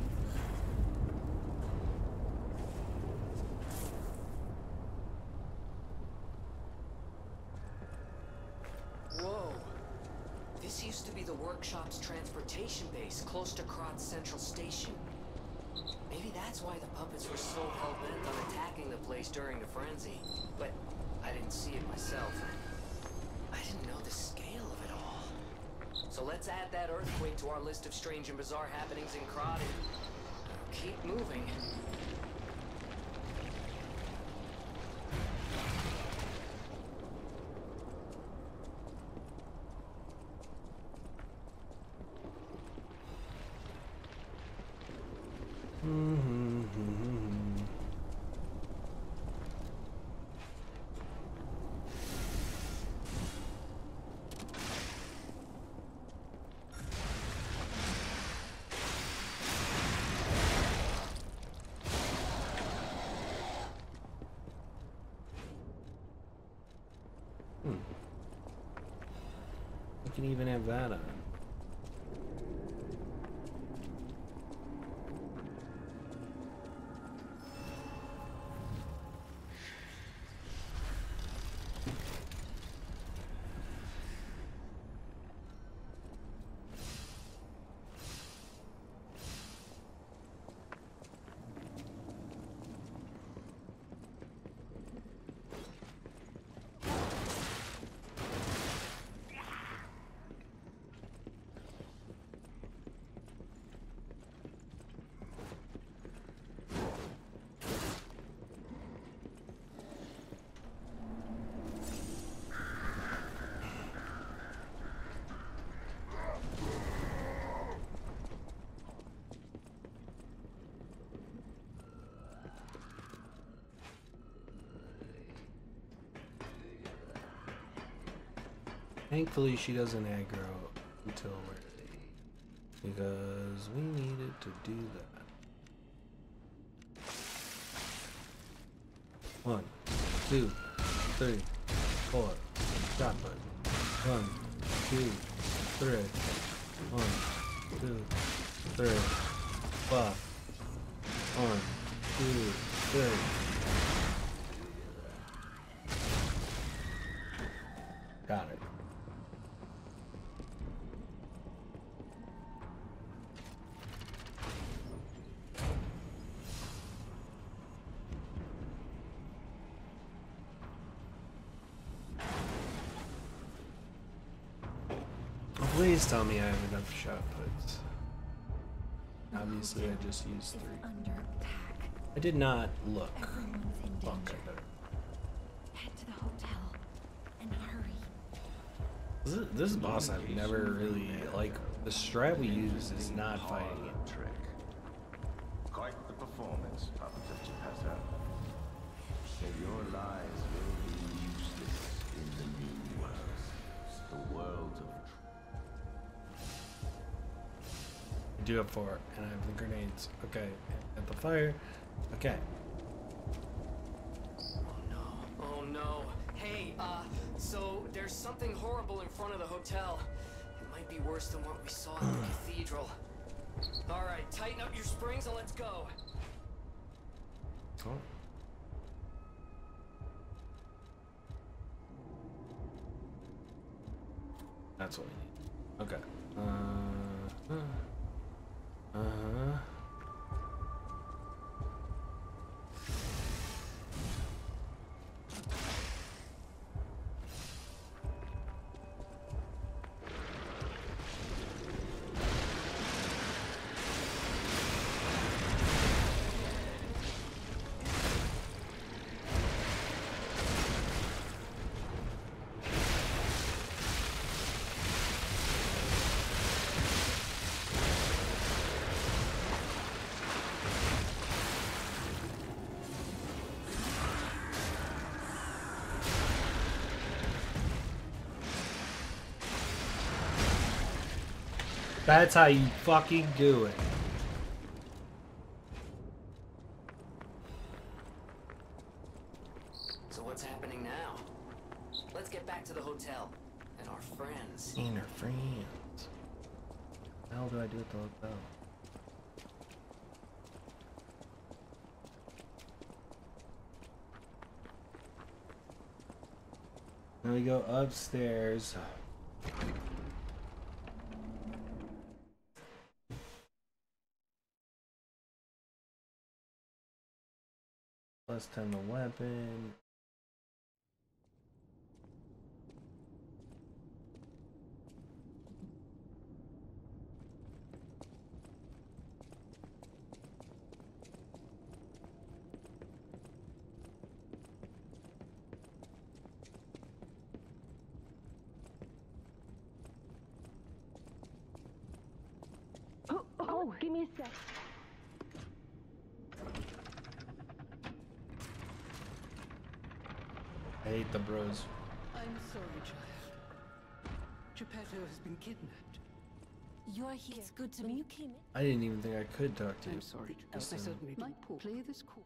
Whoa. This used to be the workshop's transportation base, close to Krat's Central Station. Maybe that's why the puppets were so hell-bent on attacking the place during the frenzy. But I didn't see it myself. I didn't know the scale of it all. So let's add that earthquake to our list of strange and bizarre happenings in Krat and keep moving. can even have that on. Thankfully, she doesn't aggro until we're ready, because we needed to do that. One, two, three, four. Shotgun. One, two, three. One, two, three. Five. One, two, three. Got it. Please tell me I have enough shot puts. Obviously, I just used three. I did not look. Fuck, I better. Head to the hotel and hurry. This, is, this boss I've never really like. The strat we use is not fighting it. Trick. Quite the performance, Papa Geppetto. Your lies will be useless in the new world. The world of I do have four, and I have the grenades. Okay, at the fire. Okay. Oh no. Oh no. Hey, uh, so there's something horrible in front of the hotel. It might be worse than what we saw in the cathedral. Alright, tighten up your springs and let's go. Oh. That's what we need. Okay. Uh, uh. Uh-huh. That's how you fucking do it. So what's happening now? Let's get back to the hotel and our friends. And our friends. What the hell do I do at the hotel? Now we go upstairs. Plus ten the weapon. Oh, oh, give me a sec. I hate the bros. I'm sorry, child. Geppetto has been kidnapped. You're here. It's good to When be. you came in, I didn't even think I could talk to you. I'm sorry. Just I then. certainly do. My poor. Play this cool.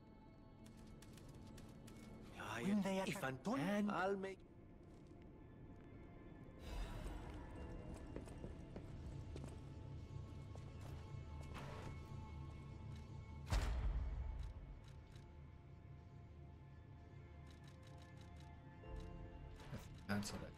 If I can, I'll make. That's what I.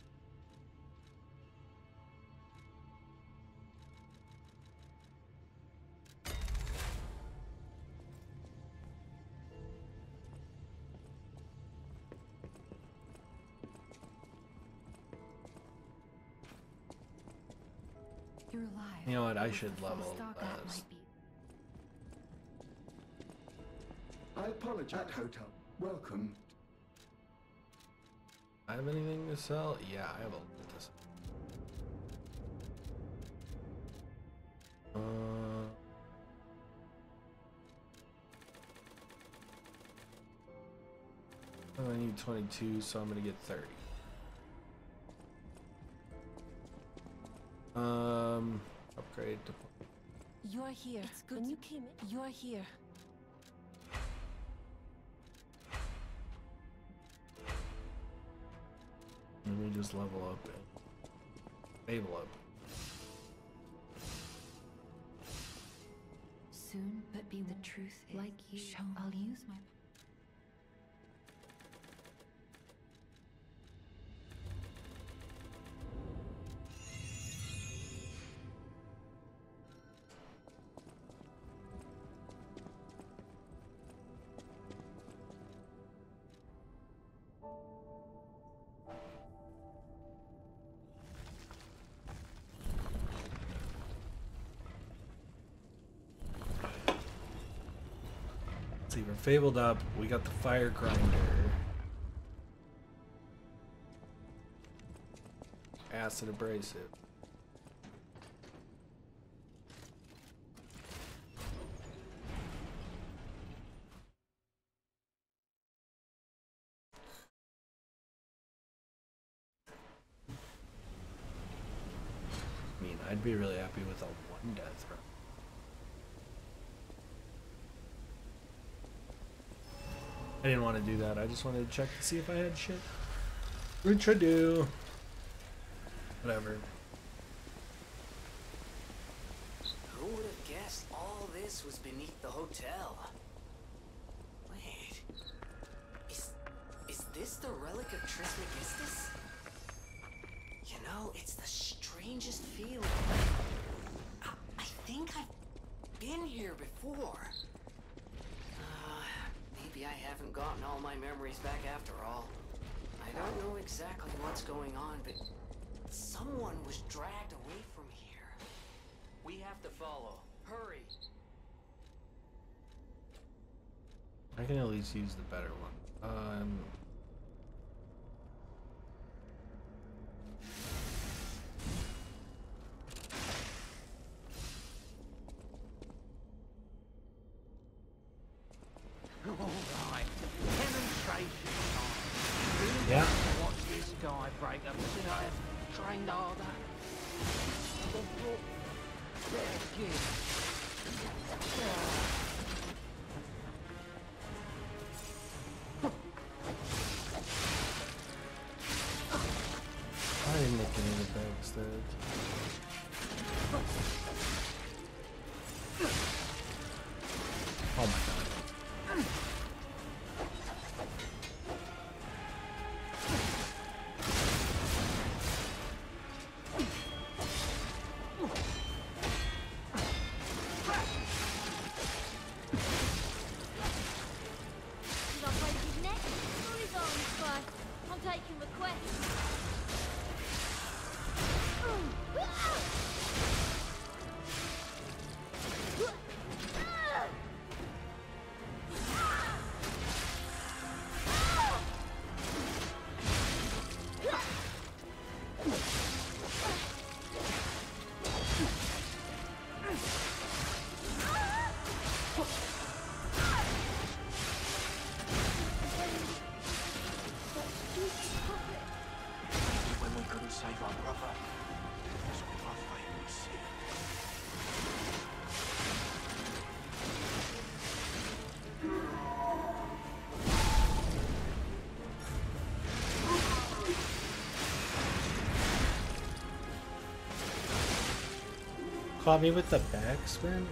You're alive. You know what? I With should the full level stock, that this. might be- I apologize. Hotel. Welcome. I have anything to sell? Yeah, I have a lot to sell. Uh, oh, I need twenty-two, so I'm gonna get thirty. Um, upgrade to. You're here. It's good. When you came in, you're here. Let me just level up and stable up. Soon, but be the truth is, like you, I'll use my. See, we're fabled up. We got the fire grinder. Acid abrasive. I mean, I'd be really happy with a one death run. I didn't want to do that. I just wanted to check to see if I had shit. Which I do. Whatever. Who would have guessed all this was beneath the hotel? Wait. Is is this the relic of Trismegistus? You know, it's the strangest feeling. I, I think I've been here before. Maybe I haven't gotten all my memories back after all. I don't know exactly what's going on, but someone was dragged away from here. We have to follow. Hurry! I can at least use the better one. Um... Alright, demonstration time. Yeah. Watch this guy break up. See, I have trained harder. I didn't make any of the bags instead. Oh my god. Caught me with the backspin?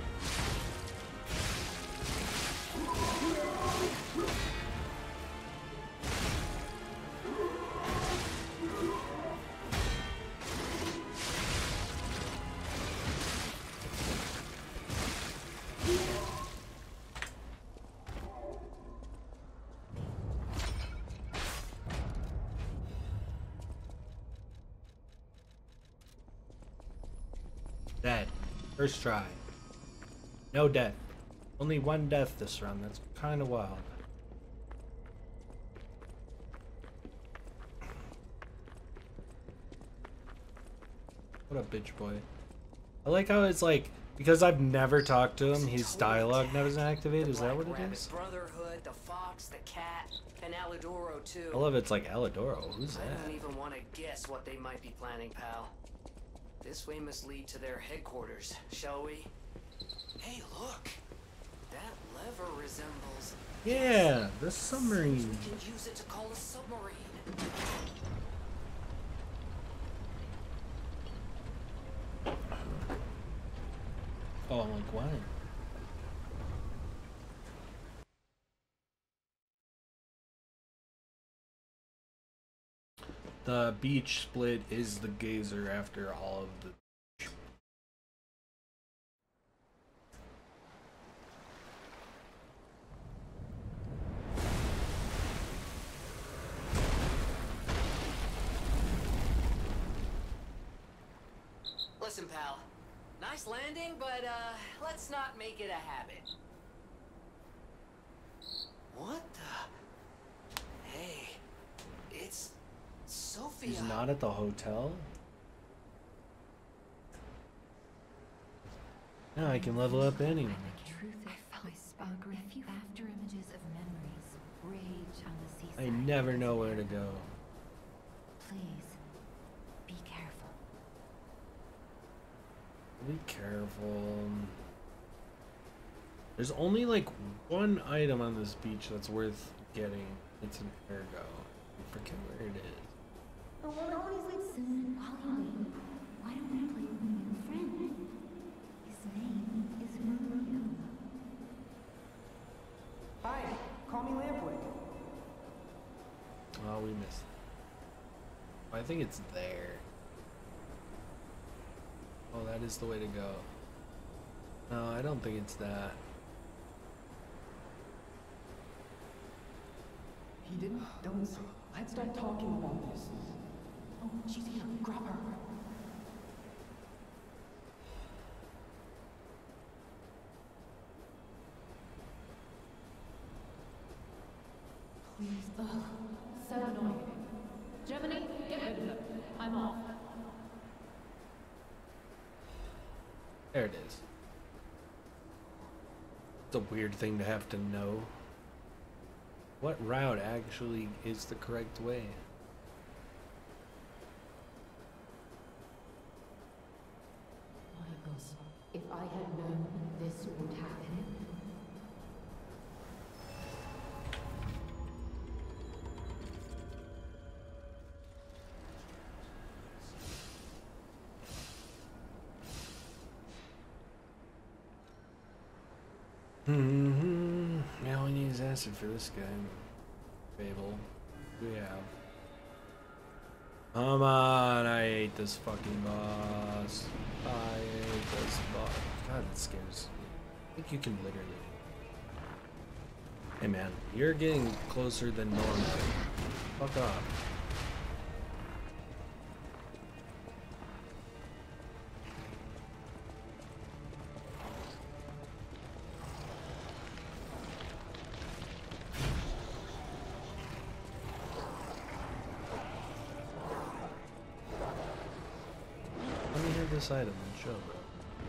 First try. No death. Only one death this round. That's kind of wild. What up, bitch boy? I like how it's like, because I've never talked to him, his dialogue doesn't activate. Is that what it is? Brotherhood, the fox, the cat, and Alidoro too. I love it's like Alidoro. Who's that? I don't even want to guess what they might be planning, pal. This way must lead to their headquarters, shall we? Hey, look! That lever resembles... Yeah, the submarine. We can use it to call a submarine. Oh, like why? The beach split is the gazer after all of the... Listen, pal. Nice landing, but uh, let's not make it a habit. What the? Hey, it's Sophia. He's not at the hotel? No, I can level up anyway. Truth I felt spark after images of memories rage on the seaside. I never know where to go. Please, be careful. Be careful. There's only like one item on this beach that's worth getting. It's an ergo. I forget where it is. But what always listen while you wait? Why don't we play with my new friend? His name is Mario. Hi, call me Lampwick. Oh, we missed it. I think it's there. Oh, that is the way to go. No, I don't think it's that. He didn't. Don't say. Let's start talking about this. Oh, she's here. Grab her. Please. Ugh. So annoying. Germany, get rid of it. I'm off. There it is. It's a weird thing to have to know. What route actually is the correct way? Michaels, if I had known this would happen. Mm-hmm. Now we need his acid for this guy. Fable. We have. Come on, I hate this fucking boss. I hate this boss. God, that scares me. I think you can literally. Hey man, you're getting closer than normal. Fuck off. This item and show, bro.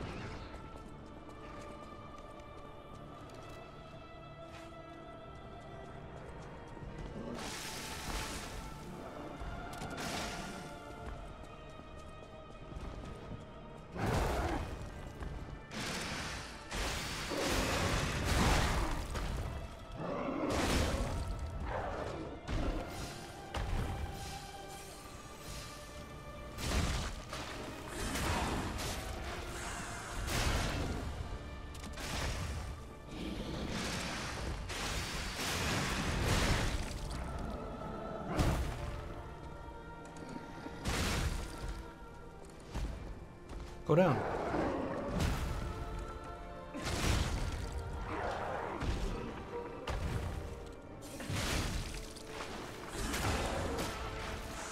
Go down.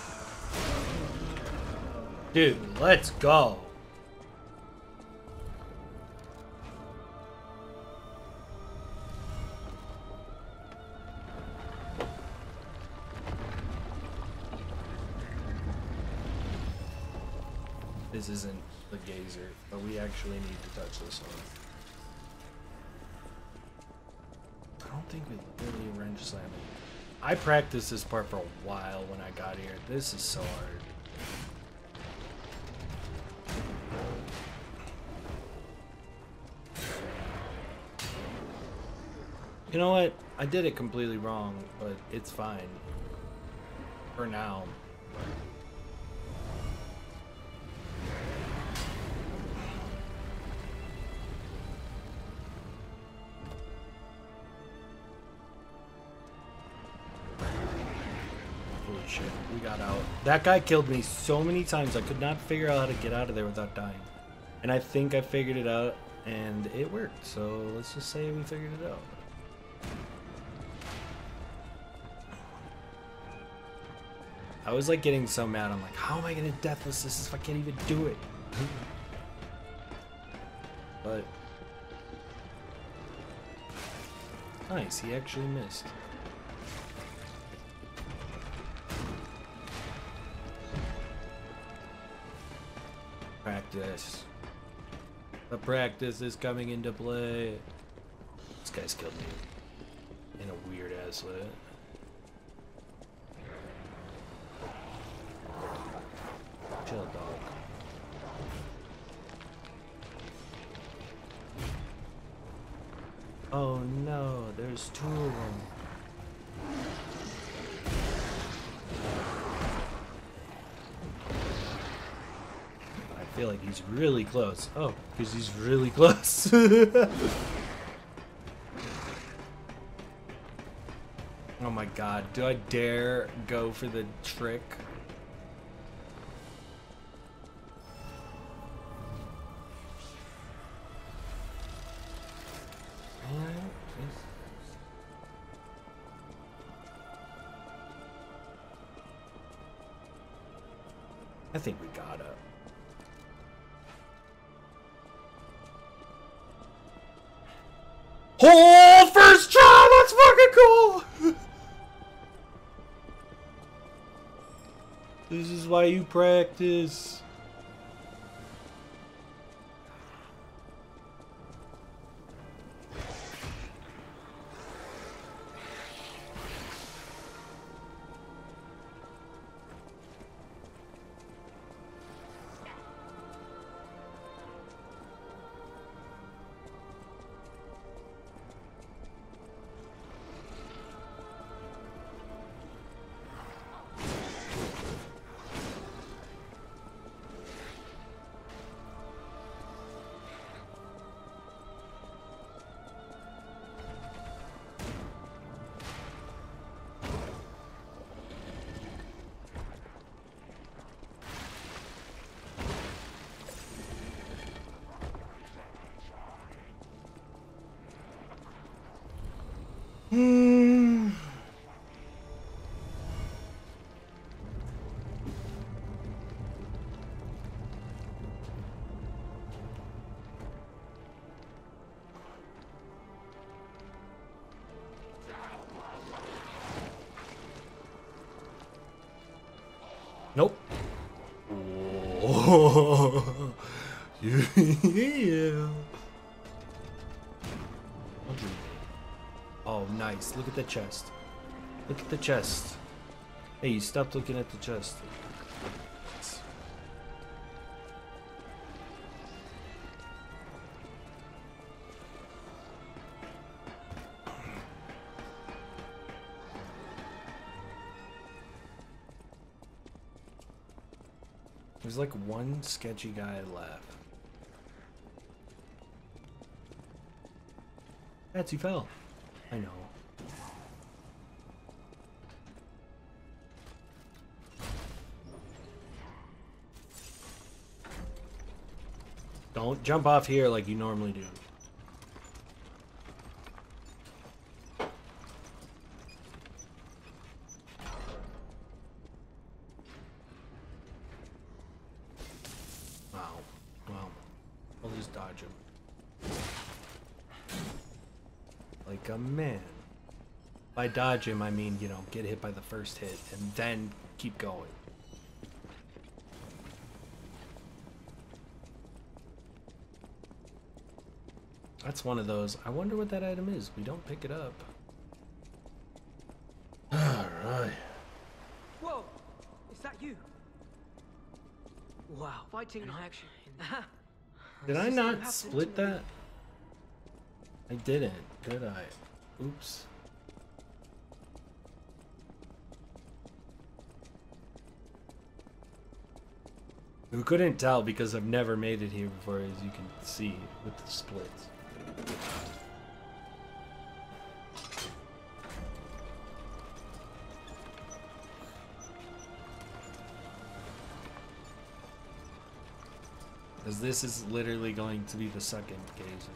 Dude, let's go. this isn't the gazer, but we actually need to touch this one. I don't think we really wrench slam it. I practiced this part for a while when I got here. This is so hard. You know what? I did it completely wrong, but it's fine. For now. Holy shit, we got out. That guy killed me so many times, I could not figure out how to get out of there without dying. And I think I figured it out, and it worked. So let's just say we figured it out. I was like getting so mad. I'm like, how am I gonna deathless this if I can't even do it? But nice, he actually missed. Practice. The practice is coming into play. This guy's killed me in a weird ass way. Chill, dog. Oh no, there's two of them. I feel like he's really close. Oh, because he's really close. Oh my god, do I dare go for the trick? I think we gotta. Oh, first try! That's fucking cool! This is why you practice. Hmm. Nope. Oh. Yeah. Oh, nice. Look at the chest. Look at the chest. Hey, you stopped looking at the chest. There's like one sketchy guy left. Betsy fell. I know. Don't jump off here like you normally do. Wow. Wow. I'll just dodge him. Like a man. By dodge him, I mean, you know, get hit by the first hit and then keep going. That's one of those. I wonder what that item is. We don't pick it up. Alright. Whoa! Is that you? Wow. Fighting in action. Did I not split that? I didn't, did I? Oops. We couldn't tell because I've never made it here before, as you can see with the splits. Because this is literally going to be the second occasion.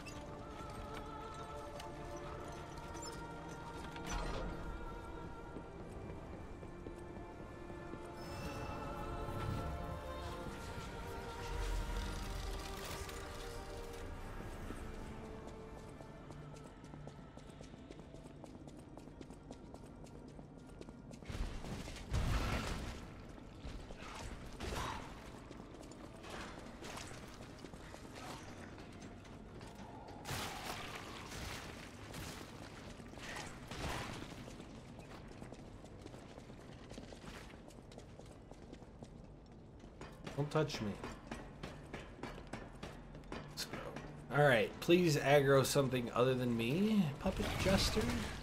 Don't touch me. Let's go. Alright, please aggro something other than me, Puppet Jester.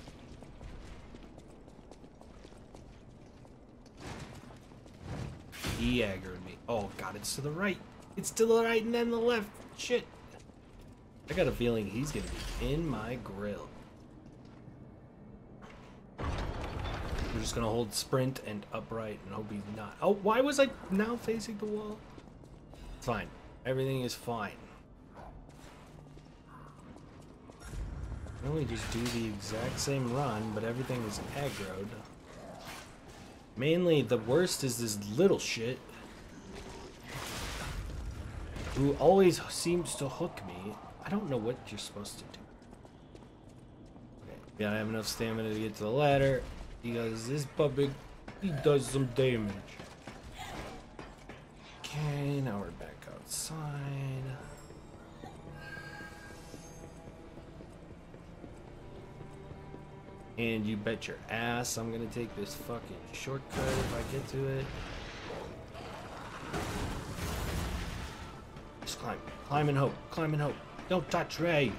He aggroed me. Oh god, it's to the right. It's to the right and then the left. Shit. I got a feeling he's gonna be in my grill. We're just gonna hold sprint and upright and hope he's not. Oh, why was I now facing the wall? It's fine. Everything is fine. Why don't we just do the exact same run, but everything is aggroed? Mainly, the worst is this little shit who always seems to hook me. I don't know what you're supposed to do. Okay, we gotta have enough stamina to get to the ladder. Because this puppet, he does some damage. Okay, now we're back outside. And you bet your ass I'm gonna take this fucking shortcut if I get to it. Just climb. Climb and hope. Climb and hope. Don't touch Ray.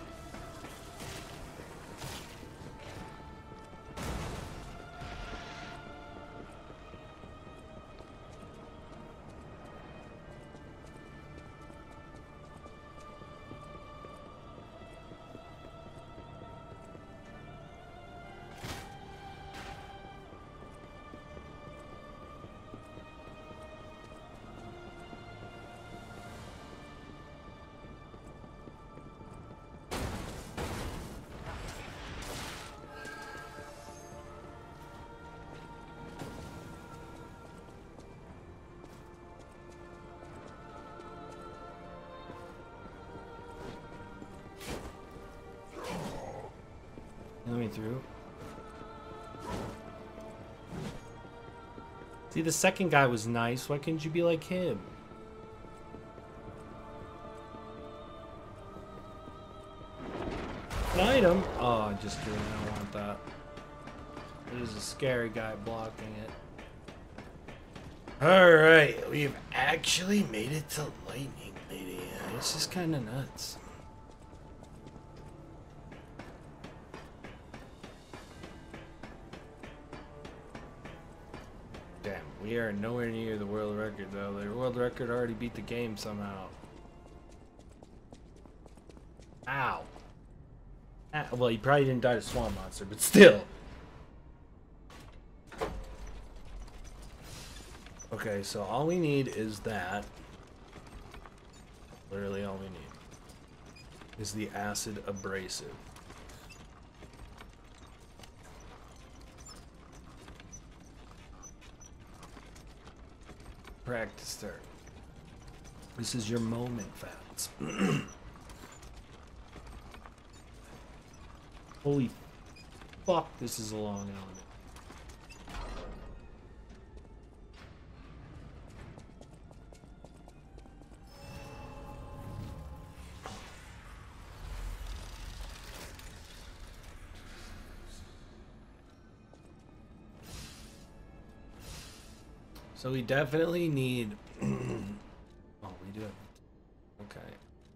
Let me through. See, the second guy was nice. Why couldn't you be like him? An item? Oh, just kidding. I don't want that. There's a scary guy blocking it. Alright, we've actually made it to Lightning Lady. This is kind of nuts. Damn, we are nowhere near the world record though. The world record already beat the game somehow. Ow. Ah, well, he probably didn't die to Swamp Monster, but still. Okay, so all we need is that. Literally all we need is the acid abrasive. Practice start. This is your moment, Fats. Holy fuck, this is a long element. So we definitely need. Oh, we do have. Okay.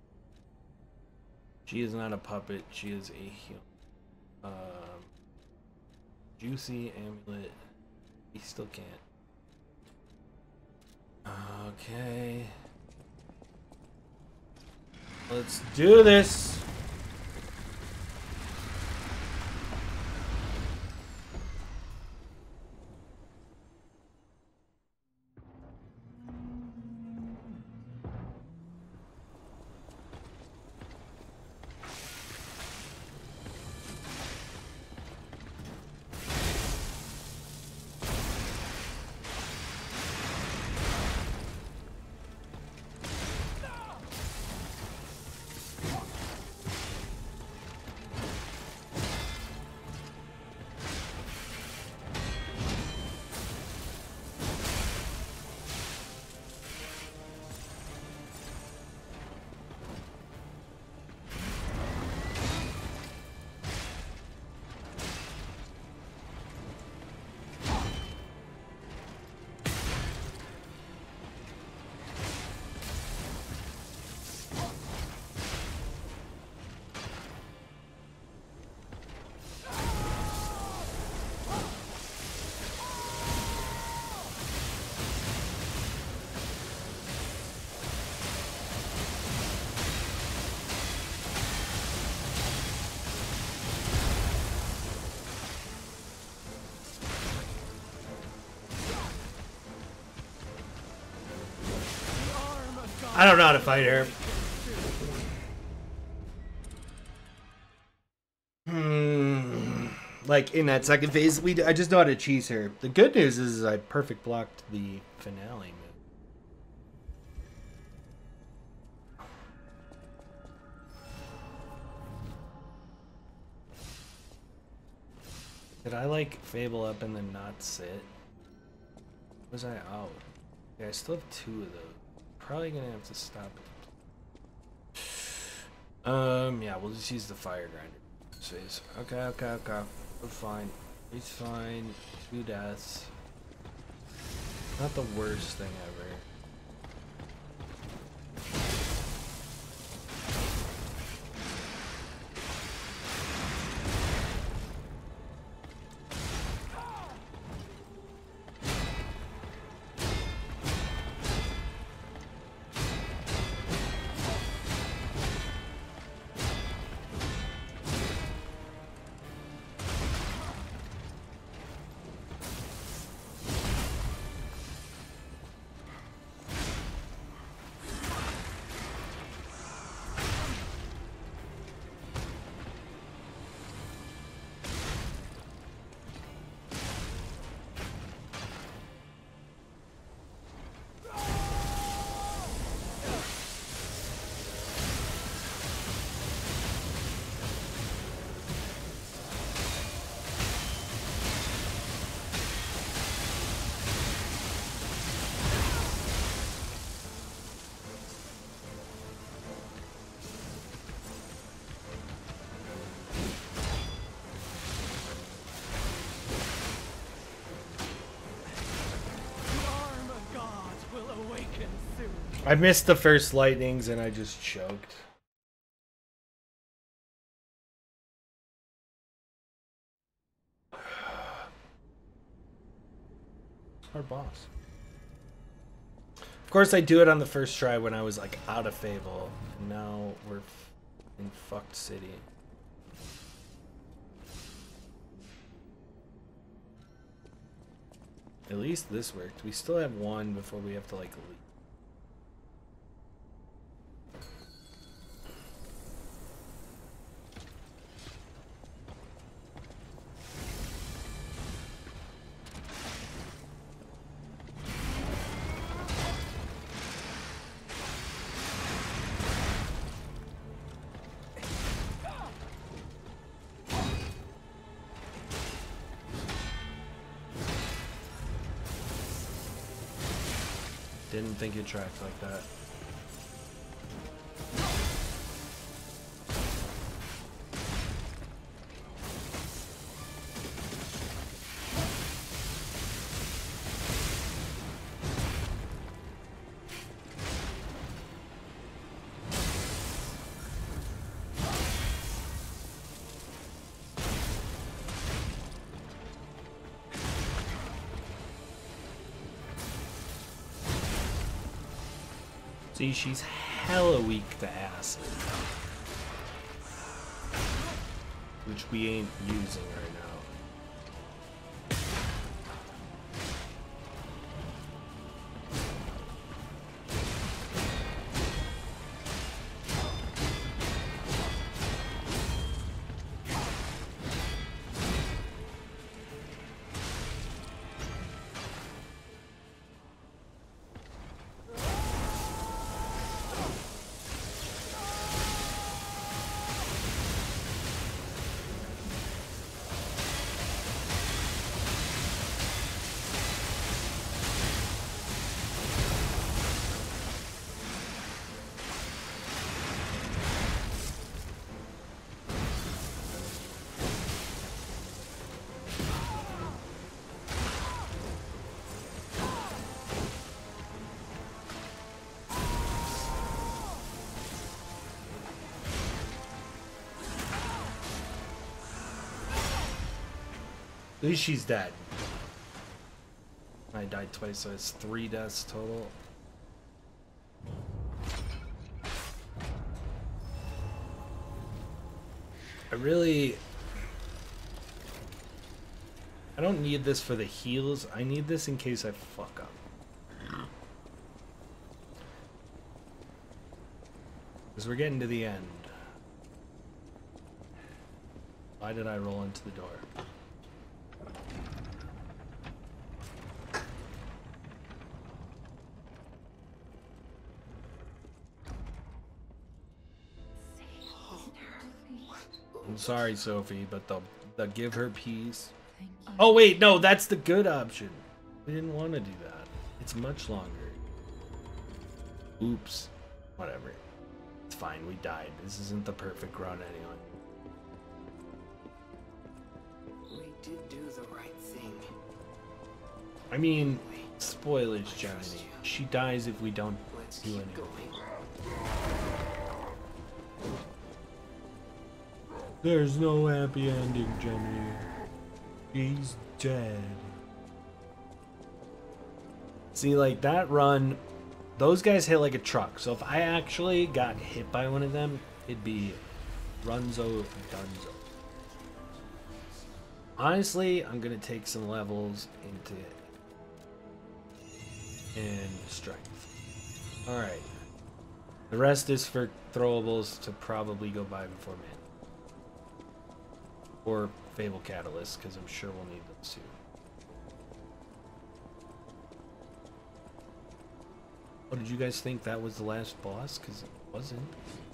She is not a puppet. She is a human. Um, juicy amulet. He still can't. Okay. Let's do this. I don't know how to fight her. Hmm. Like in that second phase, we I just know how to cheese her. The good news is I perfect blocked the finale move. Did I like Fable up and then not sit? Was I out? Yeah, I still have two of those. Probably gonna have to stop it. Um, yeah, we'll just use the fire grinder. Phase. Okay, okay, okay. We're fine. It's fine. Two deaths. Not the worst thing ever. I missed the first lightnings and I just choked. Our boss. Of course, I do it on the first try when I was like out of Fable. And now we're in fucked city. At least this worked. We still have one before we have to like leave. Didn't think it tracked like that. See, she's hella weak to acid. Which we ain't using right now. At least she's dead. I died twice, so it's three deaths total. I really... I don't need this for the heals. I need this in case I fuck up. Because we're getting to the end. Why did I roll into the door? I'm sorry, Sophie, but the the give her peace. Oh wait, no, that's the good option. We didn't want to do that. It's much longer. Oops. Whatever. It's fine, we died. This isn't the perfect run anyway. We did do the right thing. I mean, spoilers, Johnny. She dies if we don't Let's do keep anything. going. There's no happy ending, Jenny. She's dead. See, like that run, those guys hit like a truck. So if I actually got hit by one of them, it'd be Runzo Dunzo. Honestly, I'm gonna take some levels into and strength. All right. The rest is for throwables to probably go by before man. Or Fable Catalyst, because I'm sure we'll need them soon. Oh, did you guys think that was the last boss? Because it wasn't.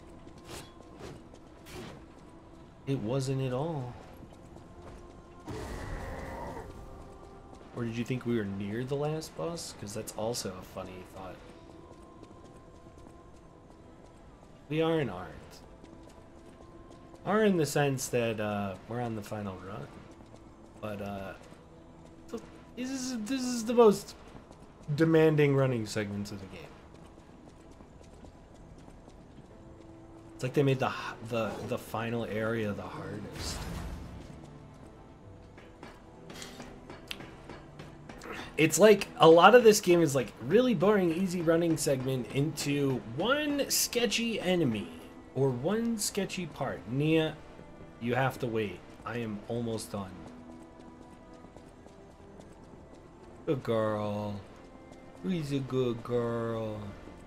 It wasn't at all. Or did you think we were near the last boss? Because that's also a funny thought. We are and aren't. Are in the sense that uh, we're on the final run, but uh, this is this is the most demanding running segments of the game. It's like they made the the the final area the hardest. It's like a lot of this game is like really boring, easy running segment into one sketchy enemy. Or one sketchy part. Nia, you have to wait. I am almost done. Good girl. Who's a good girl?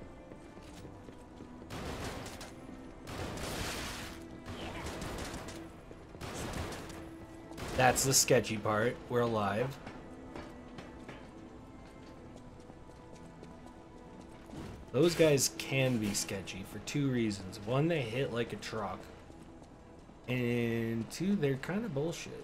That's the sketchy part. We're alive. Those guys can be sketchy for two reasons. One, they hit like a truck. And two, they're kind of bullshit.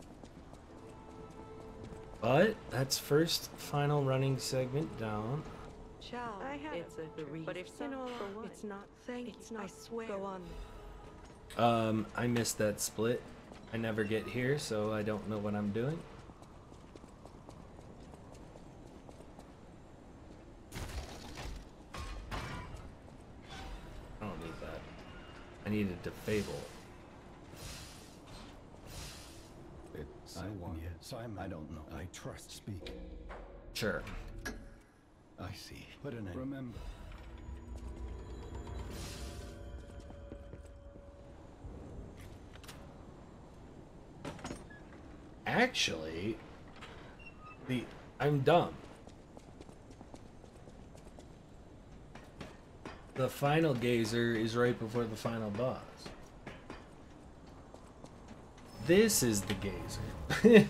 But that's first final running segment down. Child, I had it's a reason, but if you know, it's not. Thank it's not. I swear. Go on. Um, I missed that split. I never get here, so I don't know what I'm doing. I don't need that. I needed to Fable. It's I want yes. Simon. I don't know. I trust. Speak. Sure. I see. Put an end. Remember. actually, the I'm dumb. The final gazer is right before the final boss. This is the gazer.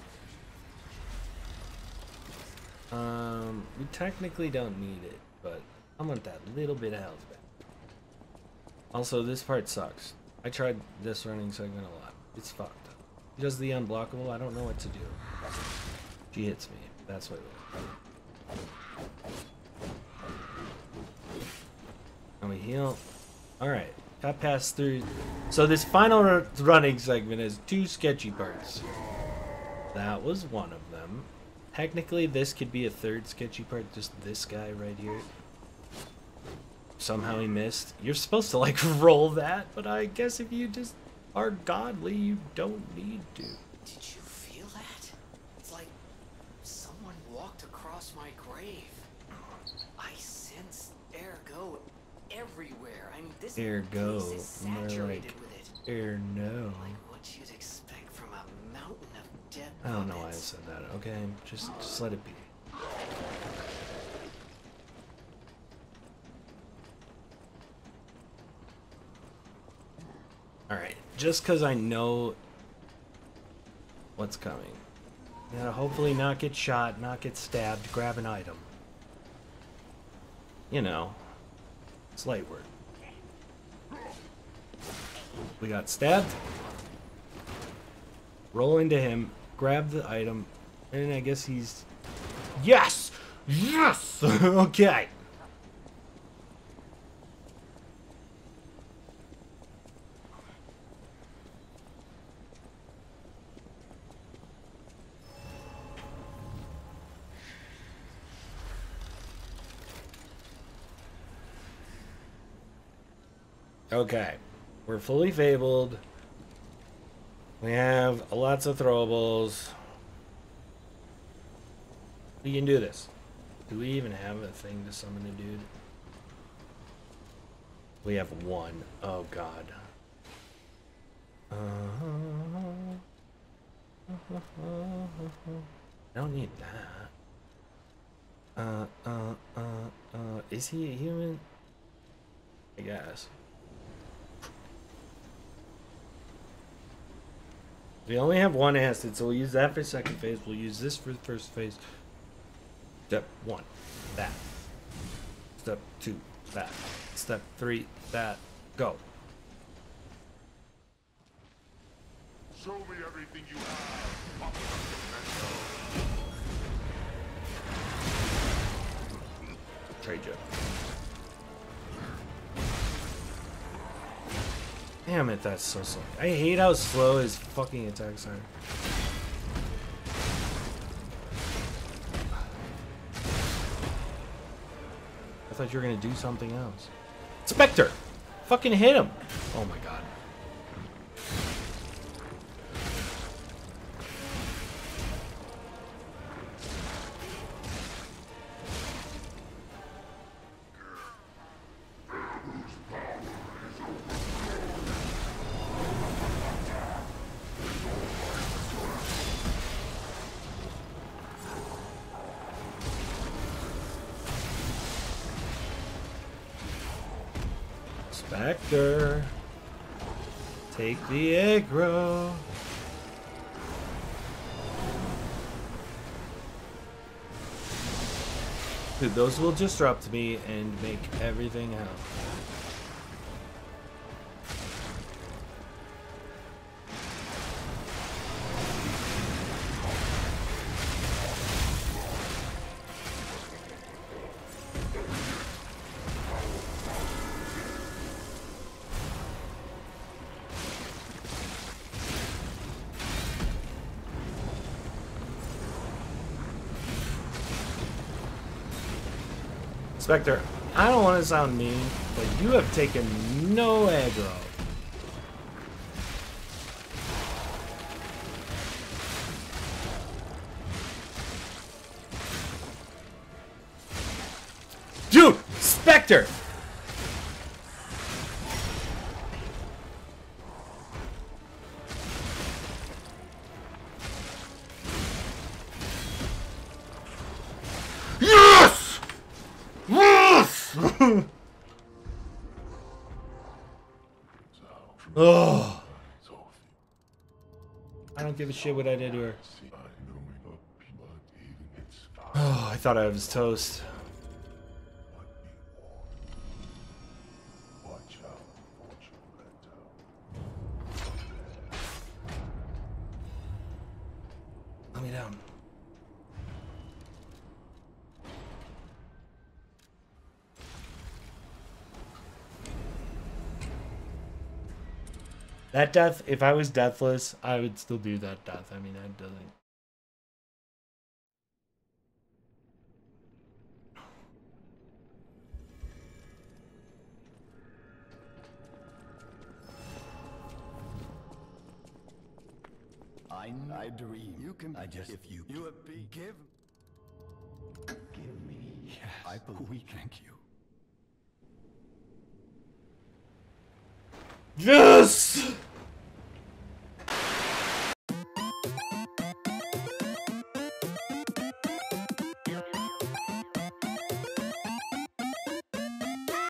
um, we technically don't need it, but I want that little bit of health back. Also, this part sucks. I tried this running segment a lot. It's fucked. He does the unblockable. I don't know what to do. She hits me. That's what it was. And we heal. Alright. Got past through. So this final running segment has two sketchy parts. That was one of them. Technically, this could be a third sketchy part. Just this guy right here. Somehow he missed. You're supposed to, like, roll that. But I guess if you just are godly, you don't need to. Did you feel that? It's like someone walked across my grave. I sense ergo everywhere. I mean, this Ergo, place is more saturated like with it. er no. Like what you'd expect from a mountain of dead I don't know why I puppets. said that. Okay, just just let it be. All right, just because I know what's coming. You gotta hopefully not get shot, not get stabbed, grab an item. You know, it's light work. We got stabbed. Roll into him, grab the item, and I guess he's... Yes! Yes! Okay. Okay, we're fully fabled. We have lots of throwables. We can do this. Do we even have a thing to summon a dude? We have one. Oh god. Uh, I don't need that. Uh, uh, uh, uh, is he a human? I guess. We only have one acid, so we'll use that for second phase. We'll use this for the first phase. Step one, that. Step two, that. Step three, that. Go. Show me everything you have. Trade you. Damn it, that's so slow. I hate how slow his fucking attacks are. I thought you were gonna do something else. Spectre! Fucking hit him! Oh my god. Spectre, take the aggro. Dude, those will disrupt me and make everything hell. Spectre, I don't want to sound mean, but you have taken no aggro. Dude, Spectre! Oh. I don't give a shit what I did to her. Oh, I thought I was toast. Let me down. That death, if I was deathless, I would still do that death. I mean, that doesn't... I, I dream. You can. I just. If you. You have be. Give. Give me. Yes. I believe. We thank you. Yes!